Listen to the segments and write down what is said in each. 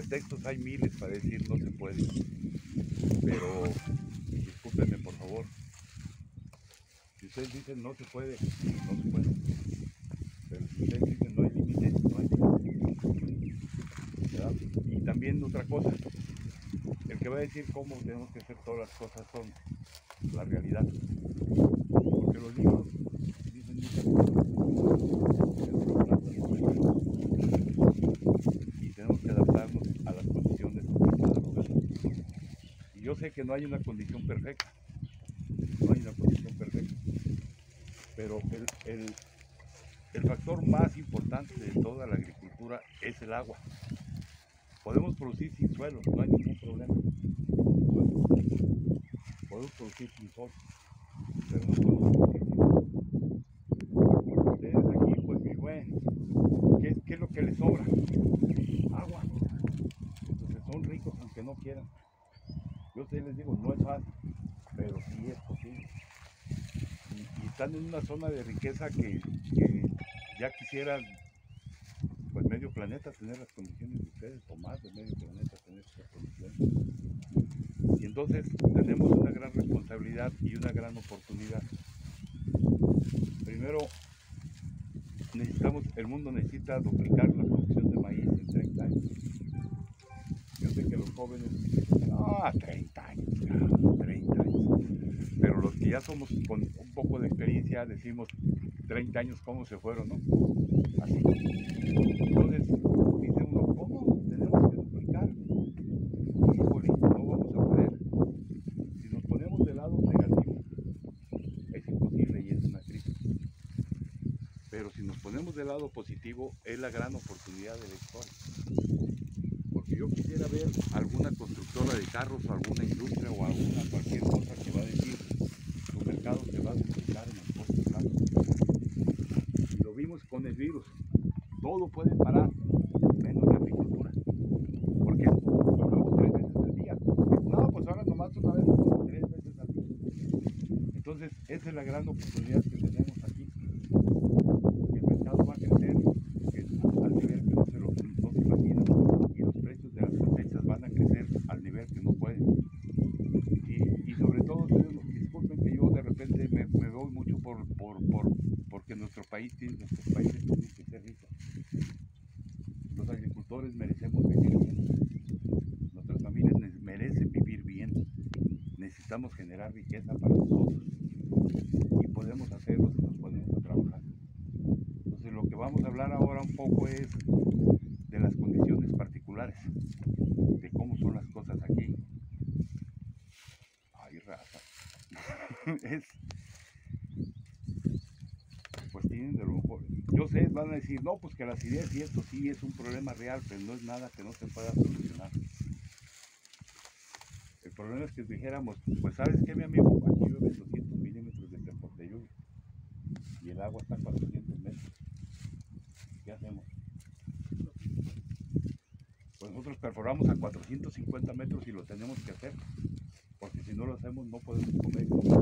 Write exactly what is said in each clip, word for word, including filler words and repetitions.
pretextos hay miles para decir no se puede, pero discúlpenme por favor, si ustedes dicen no se puede, no se puede, pero si ustedes dicen no hay límite, no hay límite, ¿verdad? Y también otra cosa, el que va a decir cómo tenemos que hacer todas las cosas son la realidad, porque los libros dicen muchas cosas, y tenemos que adaptarnos a las condiciones de cada lugar. Y yo sé que no hay una condición perfecta, no hay una condición perfecta, pero el, el, el factor más importante de toda la agricultura es el agua. Podemos producir sin suelo, no hay ningún problema. Podemos producir sin sol, pero no podemos producir sin agua. Ustedes aquí, pues mi buen, ¿qué, ¿qué es lo que les sobra? Agua. Entonces son ricos aunque no quieran. Yo sé, les digo, no es fácil, pero sí es posible. Y, y están en una zona de riqueza que, que ya quisieran pues medio planeta tener las condiciones de ustedes, o más de medio planeta tener estas condiciones. Y entonces tenemos una gran responsabilidad y una gran oportunidad. Primero, necesitamos, el mundo necesita duplicar la producción de maíz en treinta años. Yo sé que los jóvenes, no, treinta años, treinta años. Pero los que ya somos con un poco de experiencia decimos treinta años cómo se fueron, ¿no? Así. Entonces, dice uno, ¿cómo? Tenemos que duplicar. Híjole, no vamos a poder. Si nos ponemos del lado negativo, es imposible y es una crisis. Pero si nos ponemos del lado positivo, es la gran oportunidad de la historia. Porque yo quisiera ver alguna constructora de carros o alguna industria o alguna cualquier cosa que va a decir tu mercado se va a duplicar en el corto plazo. Y lo vimos con el virus. Todo puede parar, menos la agricultura. ¿Por qué? Y luego tres veces al día. No, pues ahora nomás una vez, tres veces al día. Entonces, esa es la gran oportunidad que tenemos aquí. El mercado va a crecer al nivel que no se, lo, no se imagina. Y los precios de las cosechas van a crecer al nivel que no pueden. Y, y sobre todo, disculpen que yo de repente me, me voy mucho por, por, por, porque nuestro país tiene, nuestros países tienen que ser ricos. Los agricultores merecemos vivir bien. Nuestras familias merecen vivir bien. Necesitamos generar riqueza para nosotros. Y podemos hacerlo si nos ponemos a trabajar. Entonces lo que vamos a hablar ahora un poco es de las condiciones particulares, de cómo son las cosas aquí. Ay, raza. es, pues tienen de lo mejor. Yo sé, van a decir, no, pues que la acidez y esto sí es un problema real, pero no es nada que no se pueda solucionar. El problema es que dijéramos, pues sabes qué, mi amigo, aquí llueve doscientos milímetros de, de lluvia y el agua está a cuatrocientos metros. ¿Qué hacemos? Pues nosotros perforamos a cuatrocientos cincuenta metros y lo tenemos que hacer, porque si no lo hacemos no podemos comer.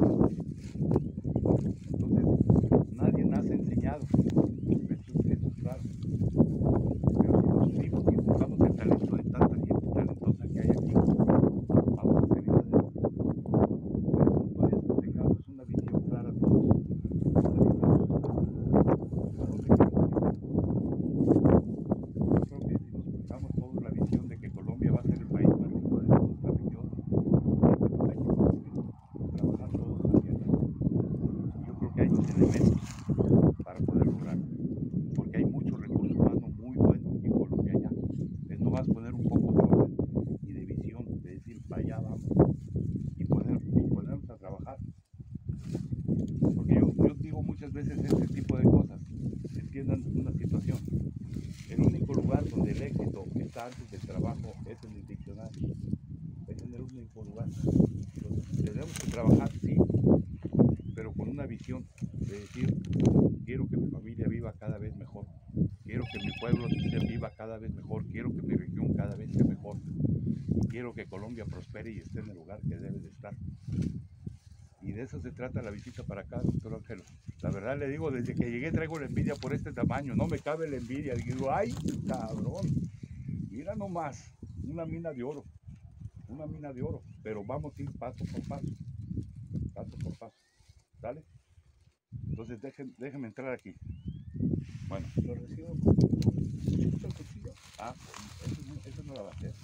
Entonces, nadie nace enseñado, eso, eso es claro. Pero si nos unimos y buscamos el talento de tanta gente talentosa que hay aquí, vamos a salir adelante. El asunto es que tengamos una visión clara todos. Una visión clara. ¿A dónde queremos llegar? Yo creo que si nos buscamos todos la visión de que Colombia va a ser el país más rico de toda esta región, hay que trabajar todos hacia allá. Yo creo que hay los elementos para poder lograrlo, porque hay mucho recurso humano muy bueno en Colombia ya. Es nomás poner un poco de orden y de visión, de decir para allá vamos y, poner, y ponernos a trabajar. Porque yo, yo digo muchas veces este tipo de cosas, entiendan una situación. El único lugar donde el éxito está antes del trabajo es en el diccionario. Es en el único lugar. Entonces, tenemos que trabajar, sí, pero con una visión de decir, quiero que mi familia viva cada vez mejor, quiero que mi pueblo viva cada vez mejor, quiero que mi región cada vez sea mejor, quiero que Colombia prospere y esté en el lugar que debe de estar. Y de eso se trata la visita para acá, doctor Ángelo. La verdad le digo, desde que llegué traigo la envidia por este tamaño, no me cabe la envidia. Digo, ay, cabrón, mira nomás. una mina de oro, una mina de oro, pero vamos a ir paso por paso, paso por paso, ¿sale? Entonces déjenme, déjenme entrar aquí. Bueno, lo recibo con el cuchillo. Ah, eso, eso no la va a hacer.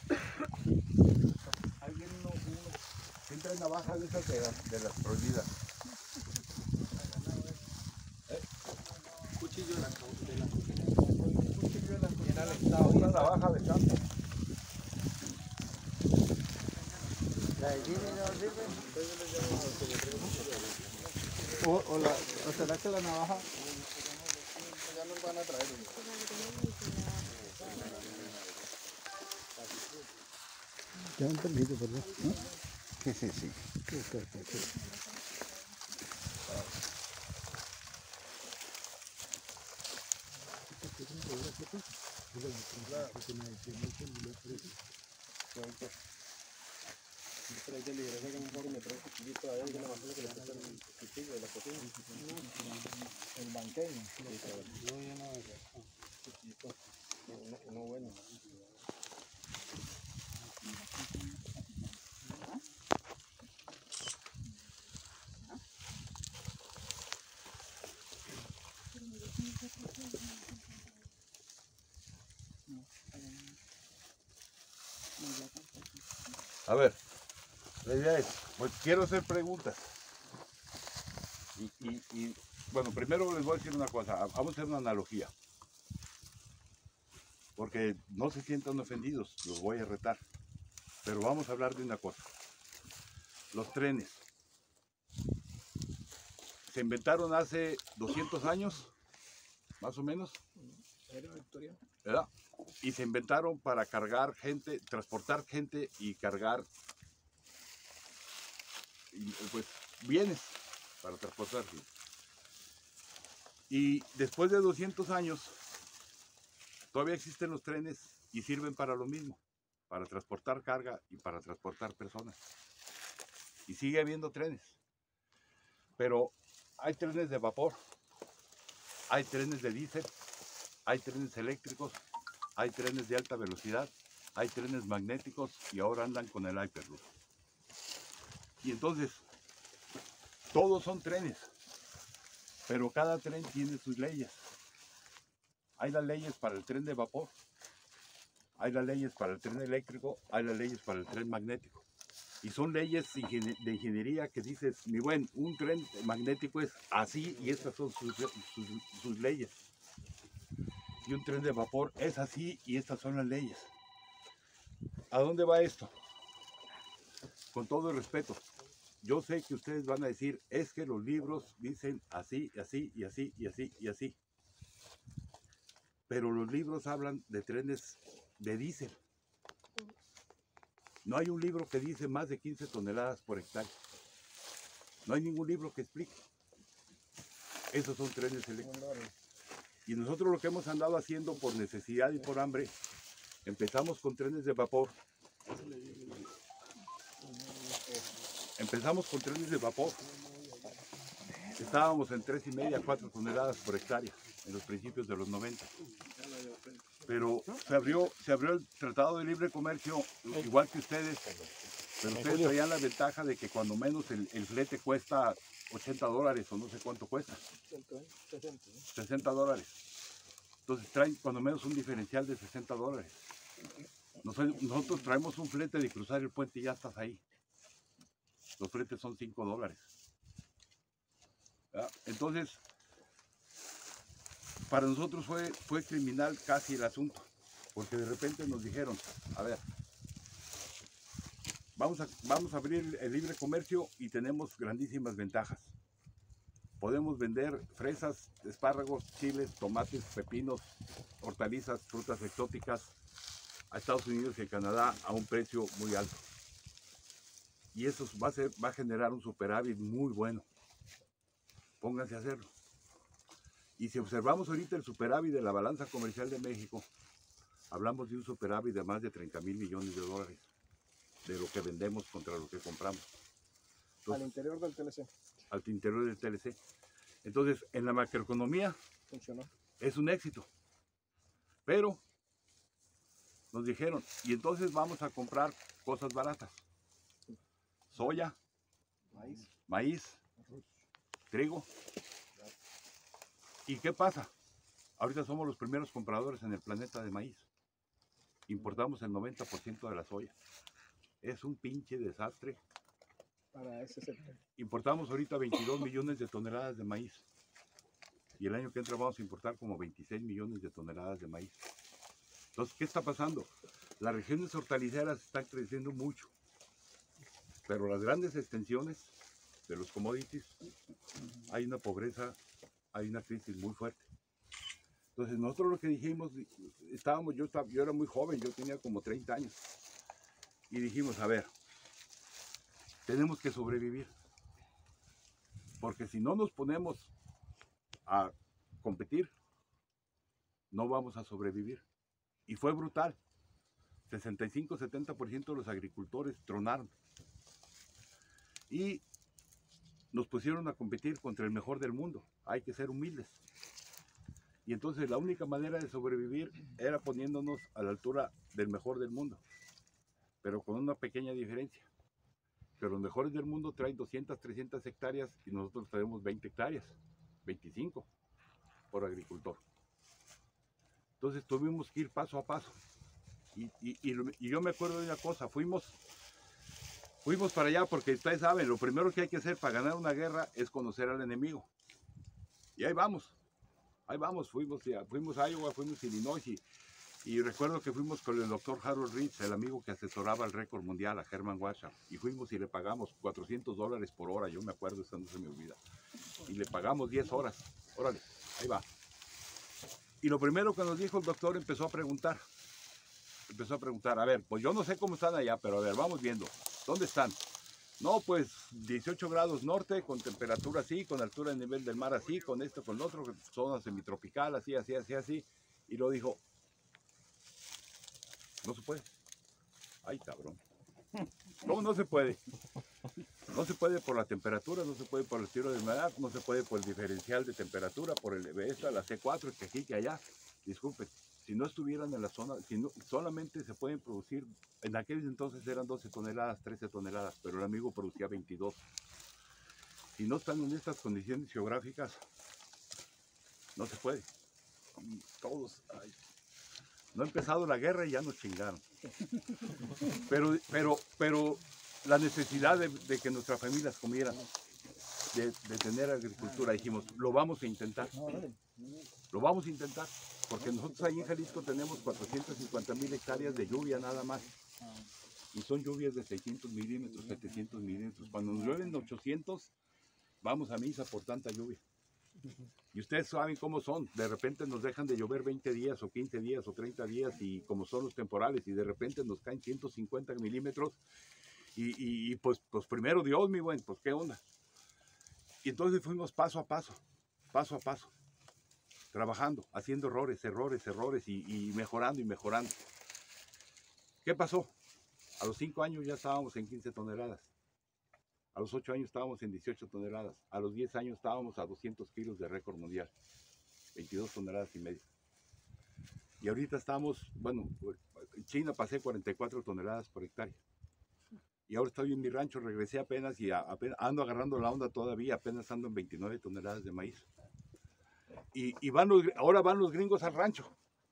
Ahí viene uno, uno, siempre hay navajas de esas de, de las prohibidas. ¿Eh? Cuchillo de la de la cuchillo de la cocina, una navaja de campo. O, o, la, o será que la navaja ya nos van a traer. ¿Ya un permiso, perdón? ¿No? Sí, sí, sí. Sí, sí, sí, sí. El banqueño. No, ya no es no, no bueno. A ver, la idea es, pues quiero hacer preguntas. Y, y, y, bueno, primero les voy a decir una cosa, vamos a hacer una analogía. Porque no se sientan ofendidos, los voy a retar. Pero vamos a hablar de una cosa. Los trenes. Se inventaron hace doscientos años, más o menos. ¿Verdad? Y se inventaron para cargar gente, transportar gente y cargar pues, bienes para transportar gente. Y después de doscientos años, todavía existen los trenes y sirven para lo mismo, para transportar carga y para transportar personas. Y sigue habiendo trenes. Pero hay trenes de vapor, hay trenes de diésel, hay trenes eléctricos, hay trenes de alta velocidad, hay trenes magnéticos y ahora andan con el Hyperloop. Y entonces, todos son trenes, pero cada tren tiene sus leyes. Hay las leyes para el tren de vapor, hay las leyes para el tren eléctrico, hay las leyes para el tren magnético. Y son leyes de ingeniería que dices, mi buen, un tren magnético es así y estas son sus, sus, sus leyes. Y un tren de vapor es así y estas son las leyes. ¿A dónde va esto? Con todo el respeto, yo sé que ustedes van a decir, es que los libros dicen así, así, y así, y así, y así. Pero los libros hablan de trenes de diésel. No hay un libro que dice más de quince toneladas por hectárea. No hay ningún libro que explique. Esos son trenes eléctricos. Y nosotros lo que hemos andado haciendo por necesidad y por hambre, empezamos con trenes de vapor. Empezamos con trenes de vapor. Estábamos en tres y media, cuatro toneladas por hectárea en los principios de los noventa. Pero se abrió, se abrió el Tratado de Libre Comercio, igual que ustedes, pero ustedes traían la ventaja de que cuando menos el, el flete cuesta ochenta dólares o no sé cuánto cuesta. sesenta dólares. Entonces traen cuando menos un diferencial de sesenta dólares. Nosotros traemos un flete de cruzar el puente y ya estás ahí. Los fletes son cinco dólares. ¿Verdad? Entonces, para nosotros fue, fue criminal casi el asunto, porque de repente nos dijeron, a ver, vamos a, vamos a abrir el libre comercio y tenemos grandísimas ventajas. Podemos vender fresas, espárragos, chiles, tomates, pepinos, hortalizas, frutas exóticas a Estados Unidos y a Canadá a un precio muy alto. Y eso va a, ser, va a generar un superávit muy bueno. Pónganse a hacerlo. Y si observamos ahorita el superávit de la balanza comercial de México, hablamos de un superávit de más de treinta mil millones de dólares de lo que vendemos contra lo que compramos. Entonces, al interior del T L C. Al interior del T L C. Entonces, en la macroeconomía funcionó. Es un éxito. Pero nos dijeron, y entonces vamos a comprar cosas baratas. Soya, Maíz. maíz, trigo. ¿Y qué pasa? Ahorita somos los primeros compradores en el planeta de maíz. Importamos el noventa por ciento de la soya. Es un pinche desastre. Para ese sector. Importamos ahorita veintidós millones de toneladas de maíz. Y el año que entra vamos a importar como veintiséis millones de toneladas de maíz. Entonces, ¿qué está pasando? Las regiones hortaliceras están creciendo mucho. Pero las grandes extensiones de los commodities, hay una pobreza, hay una crisis muy fuerte. Entonces nosotros lo que dijimos, estábamos, yo, estaba, yo era muy joven, yo tenía como treinta años. Y dijimos, a ver, tenemos que sobrevivir. Porque si no nos ponemos a competir, no vamos a sobrevivir. Y fue brutal. sesenta y cinco a setenta por ciento de los agricultores tronaron. Y nos pusieron a competir contra el mejor del mundo. Hay que ser humildes. Y entonces la única manera de sobrevivir era poniéndonos a la altura del mejor del mundo. Pero con una pequeña diferencia. Que los mejores del mundo traen doscientas, trescientas hectáreas y nosotros traemos veinte hectáreas, veinticinco por agricultor. Entonces tuvimos que ir paso a paso. Y, y, y, y yo me acuerdo de una cosa, fuimos, fuimos para allá porque ustedes saben, lo primero que hay que hacer para ganar una guerra es conocer al enemigo. Y ahí vamos, ahí vamos, fuimos, fuimos a Iowa, fuimos a Illinois y, y recuerdo que fuimos con el doctor Harold Reeds, el amigo que asesoraba el récord mundial a Herman Washoe, y fuimos y le pagamos cuatrocientos dólares por hora, yo me acuerdo, eso no se me olvida, y le pagamos diez horas, órale, ahí va. Y lo primero que nos dijo el doctor, empezó a preguntar, empezó a preguntar, a ver, pues yo no sé cómo están allá, pero a ver, vamos viendo, ¿dónde están? No, pues dieciocho grados norte, con temperatura así, con altura de nivel del mar así, con esto, con lo otro, zona semitropical, así, así, así, así, y lo dijo, no se puede. Ay, cabrón. ¿Cómo no se puede? No se puede por la temperatura, no se puede por el estilo de humedad, no se puede por el diferencial de temperatura, por el esta, la C cuatro, que aquí, que allá. Disculpen, si no estuvieran en la zona, si no, solamente se pueden producir, en aquel entonces eran doce toneladas, trece toneladas, pero el amigo producía veintidós. Si no están en estas condiciones geográficas, no se puede. Y todos, ay, no ha empezado la guerra y ya nos chingaron. Pero, pero, pero la necesidad de, de que nuestras familias comieran, de, de tener agricultura, dijimos, lo vamos a intentar. Lo vamos a intentar, porque nosotros ahí en Jalisco tenemos cuatrocientas cincuenta mil hectáreas de lluvia nada más. Y son lluvias de seiscientos milímetros, setecientos milímetros. Cuando nos llueven ochocientos, vamos a misa por tanta lluvia. Y ustedes saben cómo son, de repente nos dejan de llover veinte días o quince días o treinta días y como son los temporales y de repente nos caen ciento cincuenta milímetros y, y, y pues, pues primero Dios, mi buen, pues qué onda. Y entonces fuimos paso a paso, paso a paso, trabajando, haciendo errores, errores, errores y, y mejorando y mejorando. ¿Qué pasó? A los cinco años ya estábamos en quince toneladas. A los ocho años estábamos en dieciocho toneladas. A los diez años estábamos a doscientos kilos de récord mundial. veintidós toneladas y media. Y ahorita estamos, bueno, en China pasé cuarenta y cuatro toneladas por hectárea. Y ahora estoy en mi rancho, regresé apenas y a, apenas, ando agarrando la onda todavía, apenas ando en veintinueve toneladas de maíz. Y, y van los, ahora van los gringos al rancho.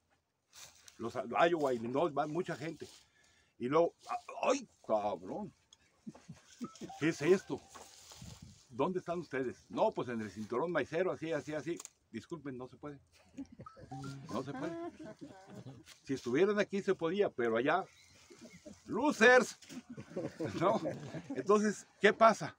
Los Iowa, Illinois, van mucha gente. Y luego, ¡ay, cabrón! ¿Qué es esto? ¿Dónde están ustedes? No, pues en el cinturón maicero, así, así, así. Disculpen, no se puede. No se puede. Si estuvieran aquí se podía, pero allá, ¡losers! ¿No? Entonces, ¿qué pasa?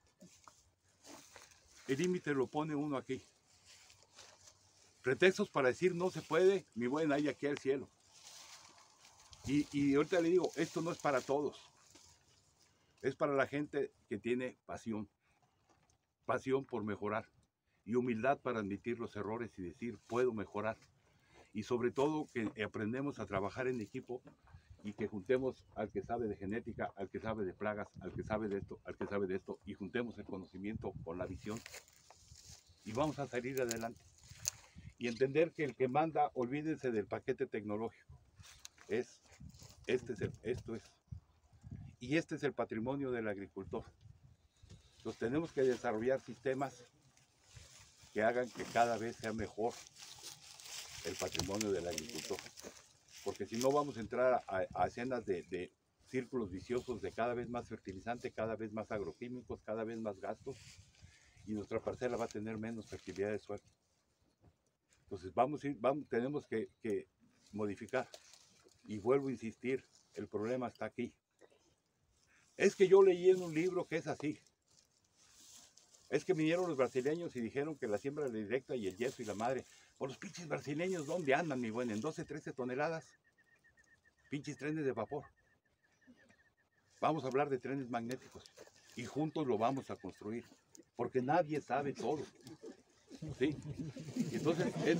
El límite lo pone uno aquí. Pretextos para decir no se puede, mi buen, hay aquí al cielo. Y, y ahorita le digo, esto no es para todos. Es para la gente que tiene pasión, pasión por mejorar y humildad para admitir los errores y decir, puedo mejorar. Y sobre todo que aprendemos a trabajar en equipo y que juntemos al que sabe de genética, al que sabe de plagas, al que sabe de esto, al que sabe de esto, y juntemos el conocimiento con la visión. Y vamos a salir adelante. Y entender que el que manda, olvídense del paquete tecnológico, es Este es el, esto es. Y este es el patrimonio del agricultor. Entonces tenemos que desarrollar sistemas que hagan que cada vez sea mejor el patrimonio del agricultor. Porque si no vamos a entrar a, a escenas de, de círculos viciosos de cada vez más fertilizante, cada vez más agroquímicos, cada vez más gastos, y nuestra parcela va a tener menos fertilidad de suelo. Entonces vamos a ir, vamos, tenemos que, que modificar. Y vuelvo a insistir, el problema está aquí. Es que yo leí en un libro que es así. Es que vinieron los brasileños y dijeron que la siembra directa y el yeso y la madre. Por los pinches brasileños, ¿dónde andan, mi buen? En doce, trece toneladas. Pinches trenes de vapor. Vamos a hablar de trenes magnéticos. Y juntos lo vamos a construir. Porque nadie sabe todo. ¿Sí? Y entonces, es...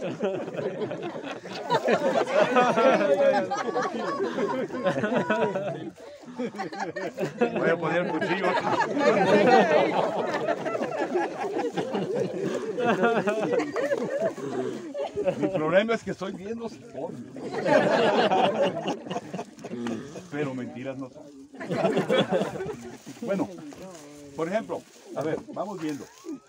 voy a poner el cuchillo. Mi problema es que soy bien hocicón. Pero mentiras no son. Bueno, por ejemplo, a ver, vamos viendo.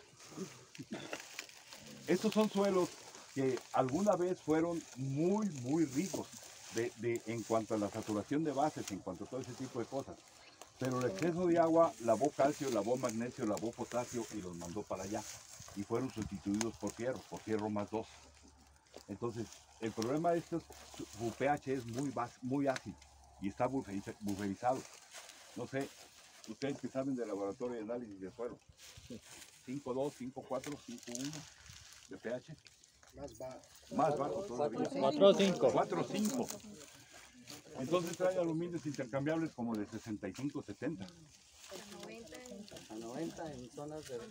Estos son suelos que alguna vez fueron muy, muy ricos de, de, en cuanto a la saturación de bases, en cuanto a todo ese tipo de cosas. Pero el exceso de agua lavó calcio, lavó magnesio, lavó potasio y los mandó para allá. Y fueron sustituidos por fierro, por fierro más dos. Entonces, el problema de estos, su pH es muy, muy ácido y está buferizado. No sé, ustedes que saben de laboratorio de análisis de suelo. cinco punto dos, cinco punto cuatro, cinco punto uno de pH. Más bajo. Más bajo todavía. cuatro punto cinco. cuatro punto cinco. Entonces trae aluminios intercambiables como de sesenta y cinco, setenta. A noventa en zonas de...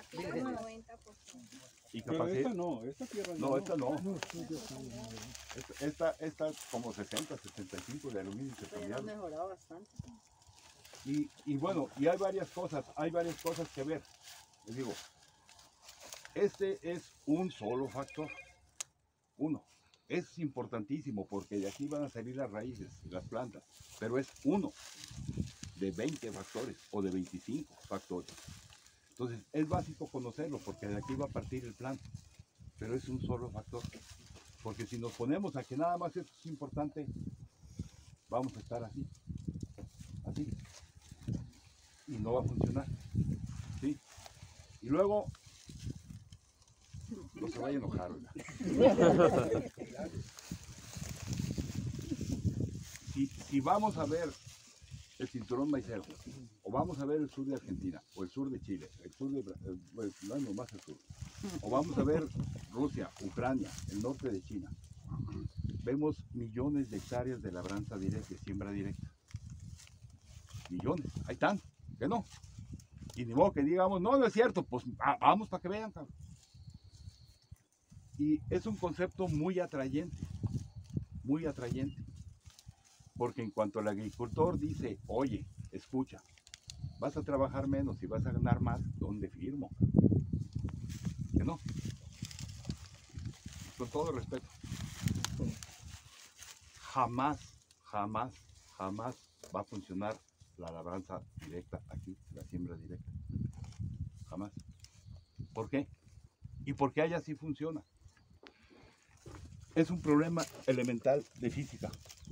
Y Pero capacidad... esta no, esta tierra no. No, esta no. Esta, esta, esta es como sesenta, setenta y cinco de aluminio intercambiable. mejorado bastante. Y, y bueno, y hay varias cosas, hay varias cosas que ver. Les digo, este es un solo factor. Uno. Es importantísimo porque de aquí van a salir las raíces, las plantas. Pero es uno de veinte factores o de veinticinco factores. Entonces es básico conocerlo porque de aquí va a partir el plan. Pero es un solo factor. Porque si nos ponemos a que nada más esto es importante, vamos a estar así. Así. Y no va a funcionar. ¿Sí? Y luego, no se vaya a enojar, ¿verdad? Si, si vamos a ver el cinturón maicero, o vamos a ver el sur de Argentina, o el sur de Chile, el sur de eh, bueno, no más el sur, o vamos a ver Rusia, Ucrania, el norte de China, vemos millones de hectáreas de labranza directa, de siembra directa. Millones, ahí están, que no. Y ni modo que digamos, no, no es cierto, pues ah, vamos para que vean, cabrón. Y es un concepto muy atrayente, muy atrayente. Porque en cuanto el agricultor dice, oye, escucha, vas a trabajar menos y vas a ganar más, ¿dónde firmo? Que no. Con todo respeto. Jamás, jamás, jamás va a funcionar la labranza directa aquí, la siembra directa. Jamás. ¿Por qué? ¿Y por qué allá sí funciona? Es un problema elemental de física.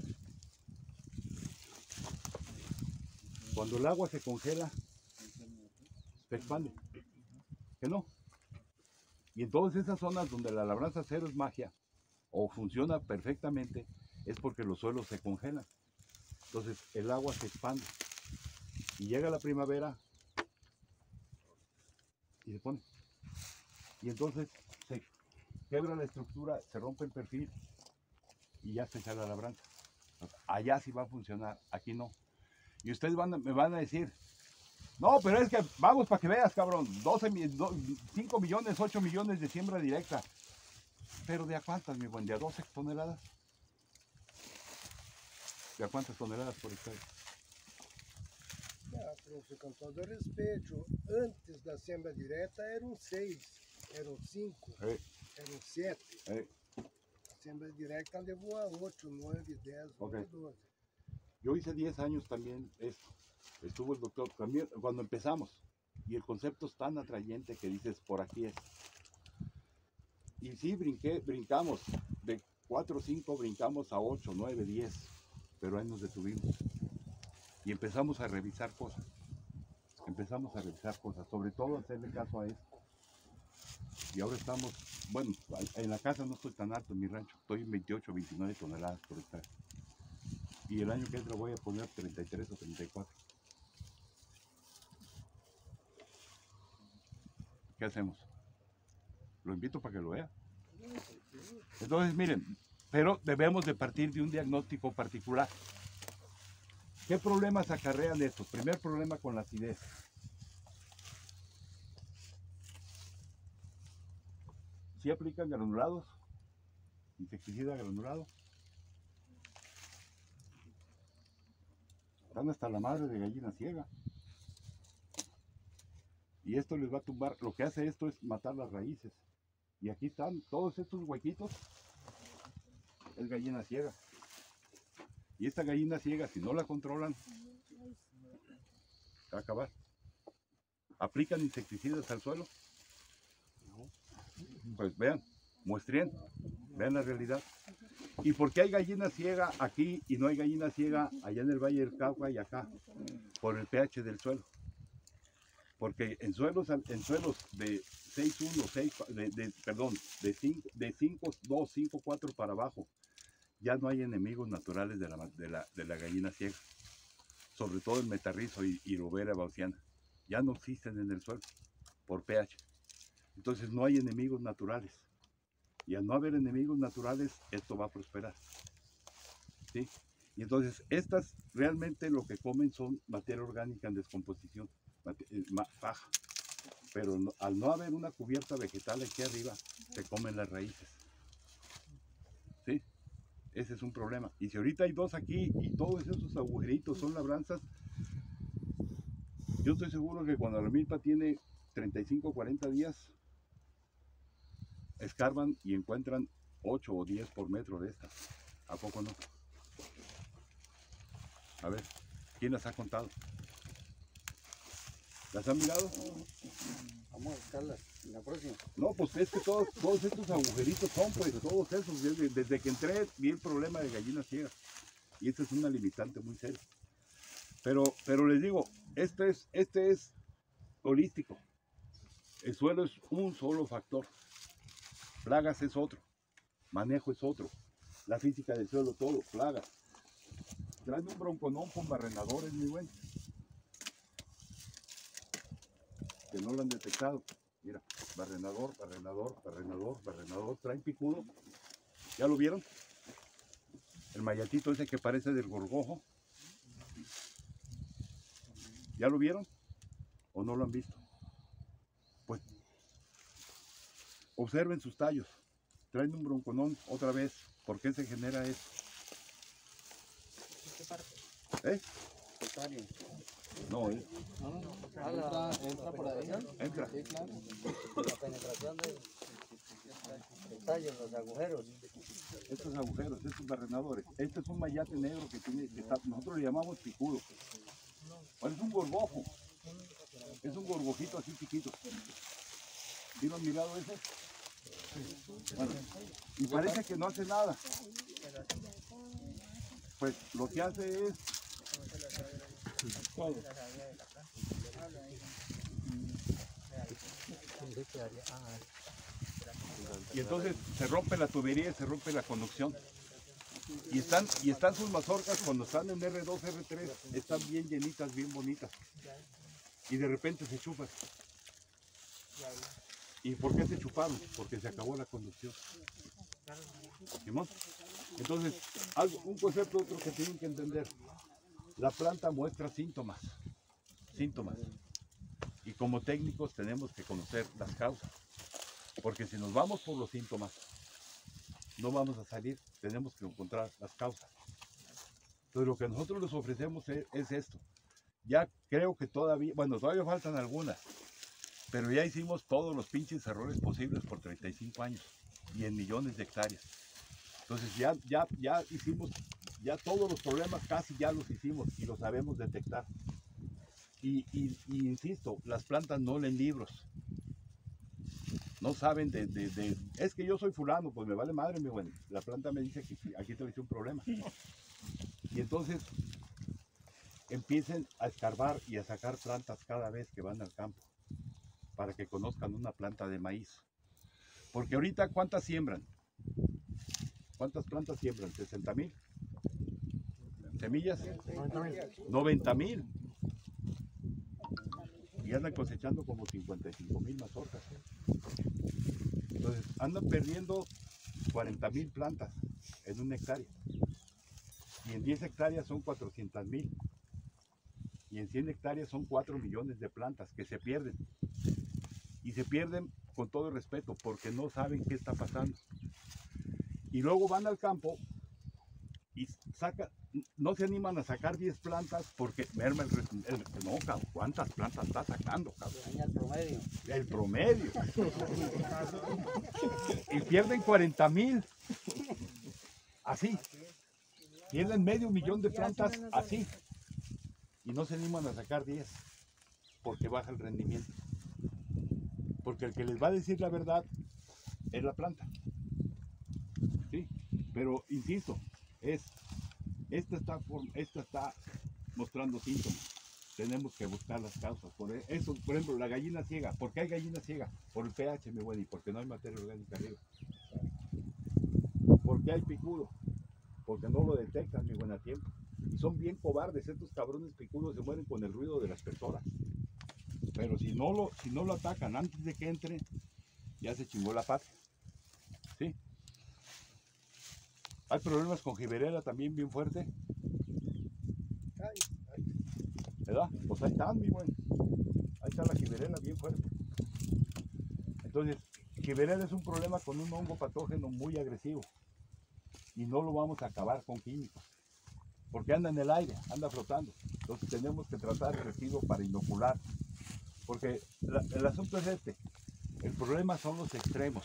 Cuando el agua se congela, se expande. ¿Que no? Y en todas esas zonas donde la labranza cero es magia, o funciona perfectamente, es porque los suelos se congelan. Entonces el agua se expande. Y llega la primavera y se pone. Y entonces se quebra la estructura, se rompe el perfil y ya se echa la labranza. Allá sí va a funcionar, aquí no. Y ustedes van a, me van a decir, no, pero es que vamos para que veas, cabrón, doce, cinco millones, ocho millones de siembra directa. Pero ¿de a cuántas, mi buen? ¿De a doce toneladas? ¿De a cuántas toneladas por hectárea? Ah, profe, com todo respeito, antes da siembra direta eram seis, eram cinco, Eh, eram sete. eh, A siembra direta levou a oito, nove, dez, Ok. onze, doze. Yo hice diez años también esto. Estuvo el doctor también cuando empezamos. Y el concepto es tan atrayente que dices, por aquí es. Y sí, brinqué, brincamos. De cuatro o cinco brincamos a ocho, nueve, diez. Pero ahí nos detuvimos. Y empezamos a revisar cosas. Empezamos a revisar cosas. Sobre todo hacerle caso a esto. Y ahora estamos, bueno, en la casa no estoy tan alto en mi rancho. Estoy en veintiocho, veintinueve toneladas por hectárea. Y el año que entra voy a poner treinta y tres o treinta y cuatro. ¿Qué hacemos? Lo invito para que lo vea. Entonces, miren, pero debemos de partir de un diagnóstico particular. ¿Qué problemas acarrean estos? Primer problema con la acidez. ¿Sí aplican granulados? ¿Insecticida granulado? Están hasta la madre de gallina ciega. Y esto les va a tumbar, lo que hace esto es matar las raíces. Y aquí están todos estos huequitos, es gallina ciega. Y esta gallina ciega, si no la controlan, va a acabar. ¿Aplican insecticidas al suelo? Pues vean, muestren, vean la realidad. ¿Y por qué hay gallina ciega aquí y no hay gallina ciega allá en el Valle del Cauca y acá? Por el pH del suelo. Porque en suelos, en suelos de seis punto uno, seis, de, de, perdón, de cinco, de cinco punto dos, cinco punto cuatro para abajo, ya no hay enemigos naturales de la, de la, de la gallina ciega. Sobre todo el metarrizo y, y Robera bauciana. Ya no existen en el suelo por pH. Entonces no hay enemigos naturales. Y al no haber enemigos naturales, esto va a prosperar. ¿Sí? Y entonces estas realmente lo que comen son materia orgánica en descomposición. Paja, pero no, al no haber una cubierta vegetal aquí arriba, se comen las raíces. ¿Sí? Ese es un problema. Y si ahorita hay dos aquí y todos esos agujeritos son labranzas, yo estoy seguro que cuando la milpa tiene treinta y cinco o cuarenta días, escarban y encuentran ocho o diez por metro de estas. ¿A poco no? A ver, ¿quién las ha contado? ¿Las han mirado? Vamos a buscarlas en la próxima. No, pues es que todos, todos estos agujeritos son, pues, todos esos. Desde, desde que entré vi el problema de gallinas ciegas. Y esta es una limitante muy seria. Pero, pero les digo, este es, este es holístico. El suelo es un solo factor. Plagas es otro. Manejo es otro. La física del suelo, todo, plagas. Traen un bronconón con barrenadores, muy bueno. Que no lo han detectado. Mira, barrenador, barrenador, barrenador, barrenador, traen picudo. ¿Ya lo vieron? El mayatito ese que parece del gorgojo. ¿Ya lo vieron? ¿O no lo han visto? Pues observen sus tallos. Traen un bronconón otra vez. ¿Por qué se genera eso? ¿Qué parte? ¿Eh? Totario. No, ¿eh? No, no, no. Ah, la- Entra, entra por ahí. Entra. Sí, claro. La penetración del, del tallo, los agujeros. Estos agujeros, estos barrenadores. Este es un mayate negro que tiene, que está- nosotros le llamamos picudo. Bueno, es un gorgojo. Es un gorgojito así chiquito. ¿Sí lo han mirado ese? Bueno, y parece que no hace nada. Pues lo que hace es todo. Y entonces se rompe la tubería y se rompe la conducción. Y están, y están sus mazorcas cuando están en erre dos, erre tres, están bien llenitas, bien bonitas. Y de repente se chupan. ¿Y por qué se chuparon? Porque se acabó la conducción. ¿Simón? Entonces, algo, un concepto otro que tienen que entender. La planta muestra síntomas. Síntomas. Y como técnicos tenemos que conocer las causas. Porque si nos vamos por los síntomas, no vamos a salir. Tenemos que encontrar las causas. Entonces lo que nosotros les ofrecemos es, es esto. Ya creo que todavía, bueno, todavía faltan algunas. Pero ya hicimos todos los pinches errores posibles por treinta y cinco años. Y en millones de hectáreas. Entonces ya, ya, ya hicimos ya todos los problemas casi ya los hicimos y los sabemos detectar. Y, y, y insisto, las plantas no leen libros. No saben de, de, de, es que yo soy fulano, pues me vale madre, mi güey. La planta me dice que aquí te hice un problema. Y entonces empiecen a escarbar y a sacar plantas cada vez que van al campo, para que conozcan una planta de maíz. Porque ahorita, ¿cuántas siembran? ¿Cuántas plantas siembran? ¿sesenta mil? ¿Semillas? noventa mil. Y andan cosechando como cincuenta y cinco mil mazorcas. Entonces, andan perdiendo cuarenta mil plantas en una hectárea. Y en diez hectáreas son cuatrocientas mil. Y en cien hectáreas son cuatro millones de plantas que se pierden. Y se pierden con todo el respeto porque no saben qué está pasando. Y luego van al campo y sacan, no se animan a sacar diez plantas porque merma el, el, el no, cabrón, ¿cuántas plantas está sacando, cabrón? El promedio. El promedio. Y pierden cuarenta mil. Así. Pierden medio millón de plantas así. Y no se animan a sacar diez porque baja el rendimiento. Porque el que les va a decir la verdad es la planta. ¿Sí? Pero insisto, es, esta, está, esta está mostrando síntomas. Tenemos que buscar las causas. Por eso, por ejemplo, la gallina ciega. ¿Por qué hay gallina ciega? Por el pH, mi güey, y porque no hay materia orgánica arriba. ¿Por qué hay picudo? Porque no lo detectan, mi buen, a tiempo. Y son bien cobardes, estos cabrones picudos se mueren con el ruido de las personas. Pero si no lo, si no lo atacan antes de que entre, ya se chingó la pata. ¿Sí? Hay problemas con giberela también bien fuerte. ¿Verdad? Pues ahí están, mi buen. Ahí está la giberela bien fuerte. Entonces, giberela es un problema con un hongo patógeno muy agresivo. Y no lo vamos a acabar con químicos. Porque anda en el aire, anda flotando. Entonces tenemos que tratar el residuo para inocular. Porque la, el asunto es este. El problema son los extremos.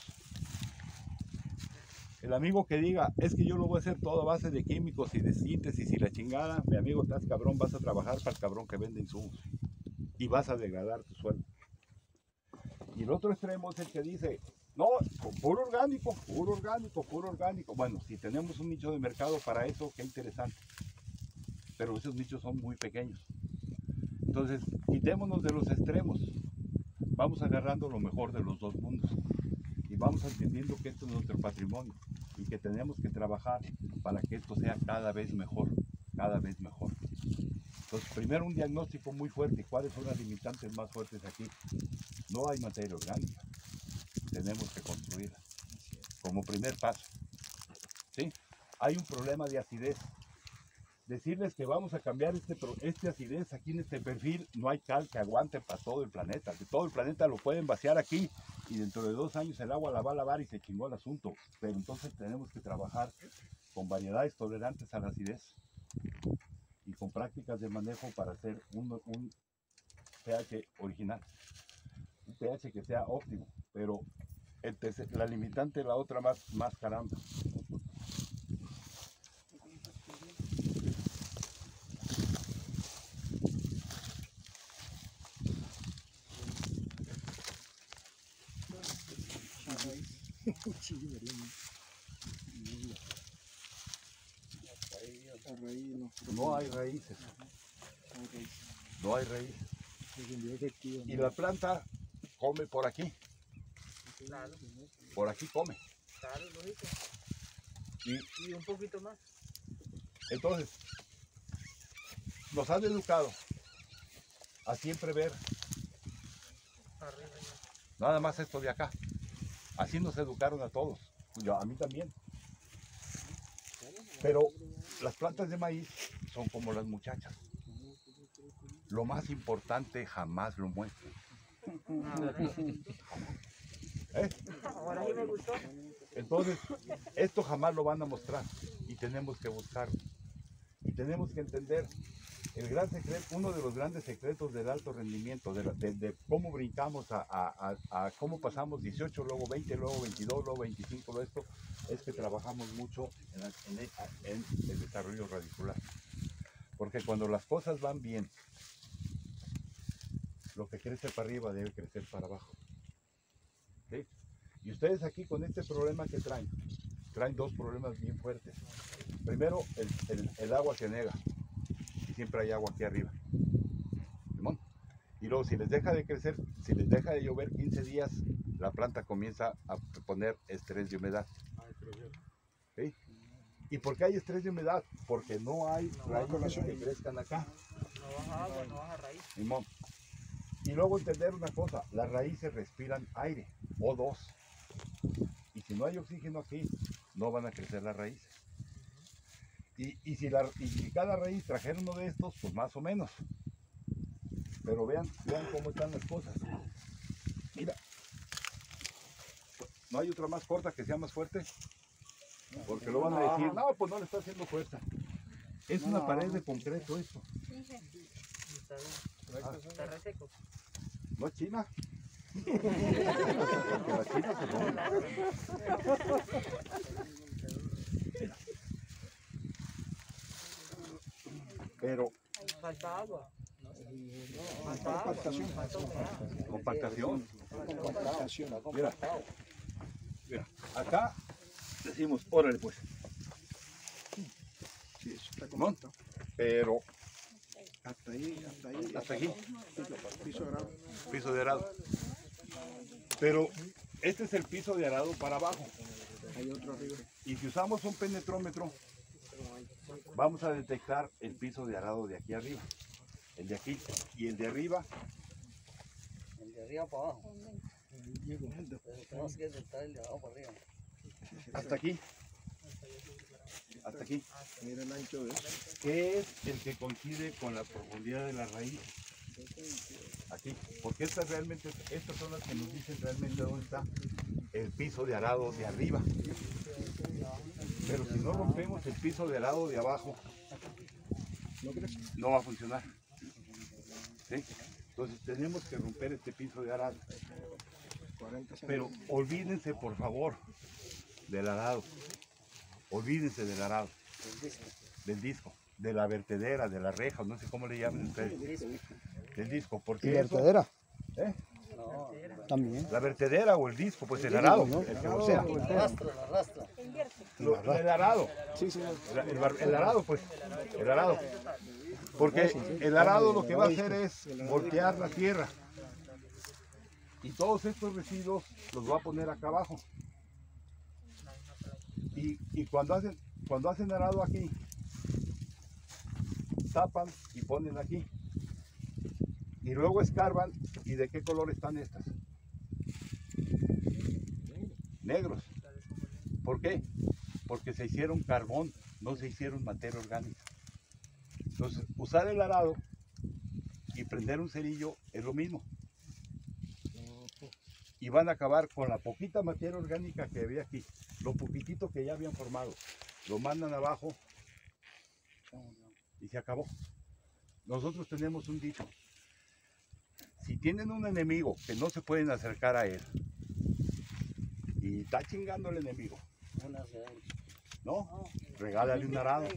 El amigo que diga, es que yo lo voy a hacer todo a base de químicos y de síntesis y la chingada, mi amigo, estás cabrón, vas a trabajar para el cabrón que vende insumos. Y vas a degradar tu sueldo. Y el otro extremo es el que dice, no, puro orgánico, puro orgánico, puro orgánico. Bueno, si tenemos un nicho de mercado para eso, qué interesante. Pero esos nichos son muy pequeños. Entonces, quitémonos de los extremos. Vamos agarrando lo mejor de los dos mundos. Y vamos entendiendo que esto es nuestro patrimonio. Y que tenemos que trabajar para que esto sea cada vez mejor. Cada vez mejor. Entonces, primero un diagnóstico muy fuerte. ¿Cuáles son las limitantes más fuertes aquí? No hay materia orgánica. Tenemos que construirla. Como primer paso. ¿Sí? Hay un problema de acidez. Decirles que vamos a cambiar este, este acidez aquí en este perfil, no hay cal que aguante para todo el planeta. Que todo el planeta lo pueden vaciar aquí y dentro de dos años el agua la va a lavar y se chingó el asunto. Pero entonces tenemos que trabajar con variedades tolerantes a la acidez y con prácticas de manejo para hacer un, un pH original. Un pH que sea óptimo, pero el tercer, la limitante es la otra más, más caramba. No hay raíces. No hay raíces. Y la planta come por aquí. Por aquí come. Y, Y un poquito más. entonces, nos han educado a siempre ver nada más esto de acá. Así nos educaron a todos. Yo, a mí también. Pero las plantas de maíz son como las muchachas. Lo más importante jamás lo muestran. ¿Eh? Ahora sí me gustó. Entonces, esto jamás lo van a mostrar y tenemos que buscarlo. Y tenemos que entender el gran secreto, uno de los grandes secretos del alto rendimiento, de, la, de, de cómo brincamos a, a, a, a cómo pasamos dieciocho, luego veinte, luego veintidós, luego veinticinco, luego esto, es que trabajamos mucho en, la- en el, en el desarrollo radicular. Porque cuando las cosas van bien, lo que crece para arriba debe crecer para abajo. ¿Sí? Y ustedes aquí con este problema que traen, traen dos problemas bien fuertes. Primero, el, el- el agua se nega. Y siempre hay agua aquí arriba. ¿Simón? Y luego, si les deja de crecer, si les deja de llover quince días, la planta comienza a poner estrés de humedad. ¿Sí? ¿Y por qué hay estrés de humedad? Porque no hay raíces que crezcan acá. No baja agua, no baja raíz. Simón. Y luego entender una cosa, las raíces respiran aire, O dos. Y si no hay oxígeno aquí, no van a crecer las raíces. Y, y, si la, y si cada raíz trajera uno de estos, pues más o menos. Pero vean, vean cómo están las cosas. Mira. ¿No hay otra más corta que sea más fuerte? Porque lo van a decir, no, pues no le está haciendo fuerza. Es una pared de concreto esto. Está bien. Está reseco. ¿No es China? Porque la China se come. Mira. Pero Falta agua. Falta agua. Falta humedad. compactación. Compactación. Mira, mira, acá decimos, órale pues, Sí, eso está ¿no? compactado. Pero Hasta ahí, hasta ahí. hasta aquí, Piso grado. piso de arado. Pero este es el piso de arado para abajo. Hay otro arriba. Y si usamos un penetrómetro, vamos a detectar el piso de arado de aquí arriba. El de aquí y el de arriba. El de arriba para abajo. Pero tenemos que detectar el de abajo para arriba. Hasta aquí. Hasta aquí. Mira el ancho de eso. ¿Qué es el que coincide con la profundidad de la raíz? Aquí. Porque estas realmente, estas son las que nos dicen realmente dónde está el piso de arado de arriba. Pero si no rompemos el piso de arado de abajo, no va a funcionar. ¿Sí? Entonces tenemos que romper este piso de arado. Pero olvídense por favor del arado. Olvídense del arado, del disco, de la vertedera, de la reja, no sé cómo le llaman ustedes. Del disco, porque ¿Y eso- vertedera? ¿eh? No, También. La vertedera o el disco, pues el arado, el que lo sea. la arrastra, la arrastra. Lo- el arado, Sí, sí. el, el bar- el arado, pues, el arado. Porque el arado lo que va a hacer es voltear la tierra. Y todos estos residuos los va a poner acá abajo. Y, y cuando hacen cuando hacen arado aquí, tapan y ponen aquí. Y luego escarban. ¿Y de qué color están estas? Negros. ¿Por qué? Porque se hicieron carbón, no se hicieron materia orgánica. Entonces, usar el arado y prender un cerillo es lo mismo. Y van a acabar con la poquita materia orgánica que había aquí, lo poquitito que ya habían formado, lo mandan abajo y se acabó. Nosotros tenemos un dicho: si tienen un enemigo que no se pueden acercar a él y está chingando el enemigo, Una hacia él. ¿no? Regálale un arado.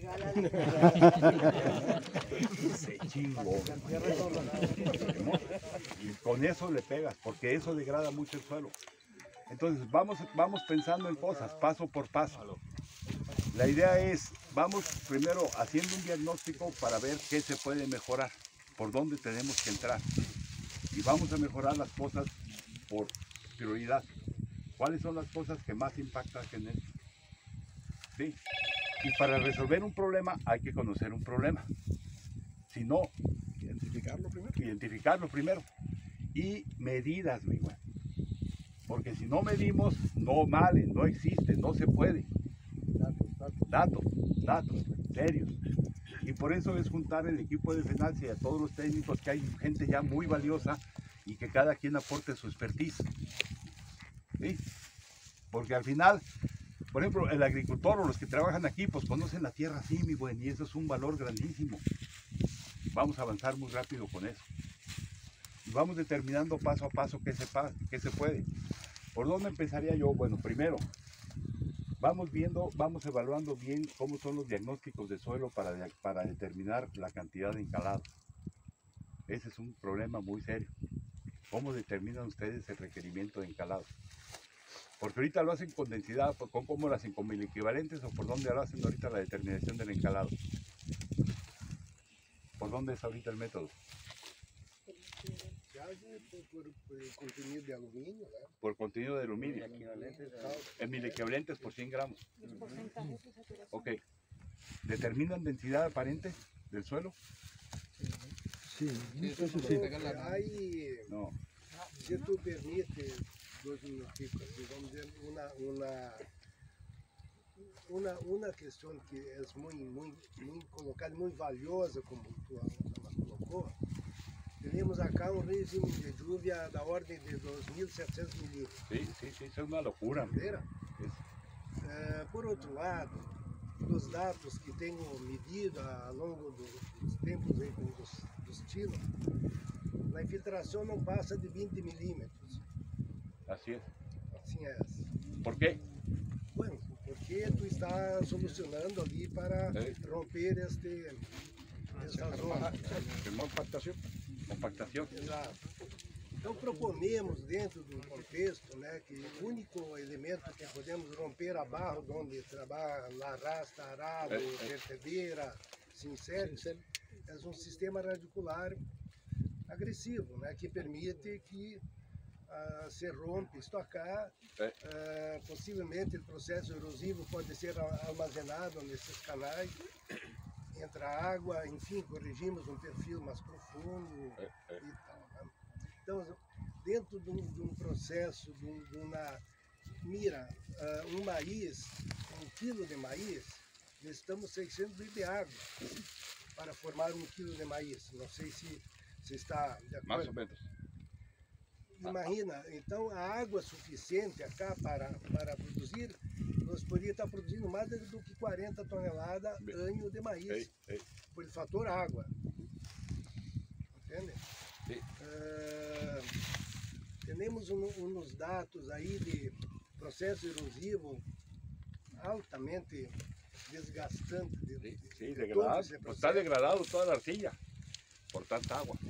Se chingó. ¿No? Y con eso le pegas, porque eso degrada mucho el suelo. Entonces vamos, vamos pensando en cosas, paso por paso. La idea es, vamos primero haciendo un diagnóstico para ver qué se puede mejorar, por dónde tenemos que entrar. Y vamos a mejorar las cosas por prioridad. ¿Cuáles son las cosas que más impactan en esto? ¿Sí? Y para resolver un problema hay que conocer un problema. Si no, Identificarlo primero. identificarlo primero. Y medidas, mi güey. Porque si no medimos, no vale, no existe, no se puede. Datos, datos, serios. Y por eso es juntar el equipo de FENALSA y a todos los técnicos, que hay gente ya muy valiosa y que cada quien aporte su expertise. ¿Sí? Porque al final, por ejemplo, el agricultor o los que trabajan aquí, pues conocen la tierra así, mi buen, y eso es un valor grandísimo. Vamos a avanzar muy rápido con eso. Y vamos determinando paso a paso qué se, pa- qué se puede. ¿Por dónde empezaría yo? Bueno, primero, vamos viendo, vamos evaluando bien cómo son los diagnósticos de suelo para, para determinar la cantidad de encalado. Ese es un problema muy serio. ¿Cómo determinan ustedes el requerimiento de encalado? Porque ahorita lo hacen con densidad, con cómo lo hacen, con mil equivalentes, o por dónde lo hacen ahorita la determinación del encalado. ¿Por dónde es ahorita el método? Se hace por, por, por el contenido de aluminio, ¿eh? Por contenido de aluminio. En mil equivalentes por cien gramos. Ok. ¿Determinan densidad aparente del suelo? Sí, eso sí. Hay, No. si tú permites dos minuticos, vamos ver una, una, una, una questão que é muito, muito, muito colocada, muito valiosa, como tu colocou. Temos acá um regime de lluvia da ordem de dois mil e setecentos milímetros. Sí, sí, sí, eso es una locura. Entendeu? Es- Eh, por outro lado, dos dados que tenho medido ao longo do, dos tempos aí, com dos, dos tilos, a infiltração não passa de vinte milímetros. Así es. Assim é. ¿Por qué? Bueno, porque tu está solucionando ali para Sí. romper este, esta zona. Compactación. Compactación. Exato. Então proponemos dentro do contexto, né, que o único elemento que podemos romper a barro onde trabalha la rasta, arado, É, é. vertedeira, sinceros, é um sistema radicular agressivo, né, que permite que ah, se rompe, estocar, É. ah, possivelmente o processo erosivo pode ser a- armazenado nesses canais, entra água, enfim, corrigimos um perfil mais profundo É, é. e tal. Né? Então, dentro de um, de um processo, de, um, de uma mira, ah, um maíz, um quilo de maíz, necessitamos seiscentos litros de água para formar um quilo de maíz. Não sei se, se está de acordo. Más o menos. Imagina, então a água suficiente acá para, para produzir, nós poderíamos estar produzindo mais do que quarenta toneladas Bem. ano de maíz, Ey, ey. por fator água. Entende? Sí. Ah, temos um, uns dados aí de processo erosivo altamente desgastante. De, Sí, de- sí, de degradado. todo esse Pues está processo. degradado toda la arcilla por tanta agua.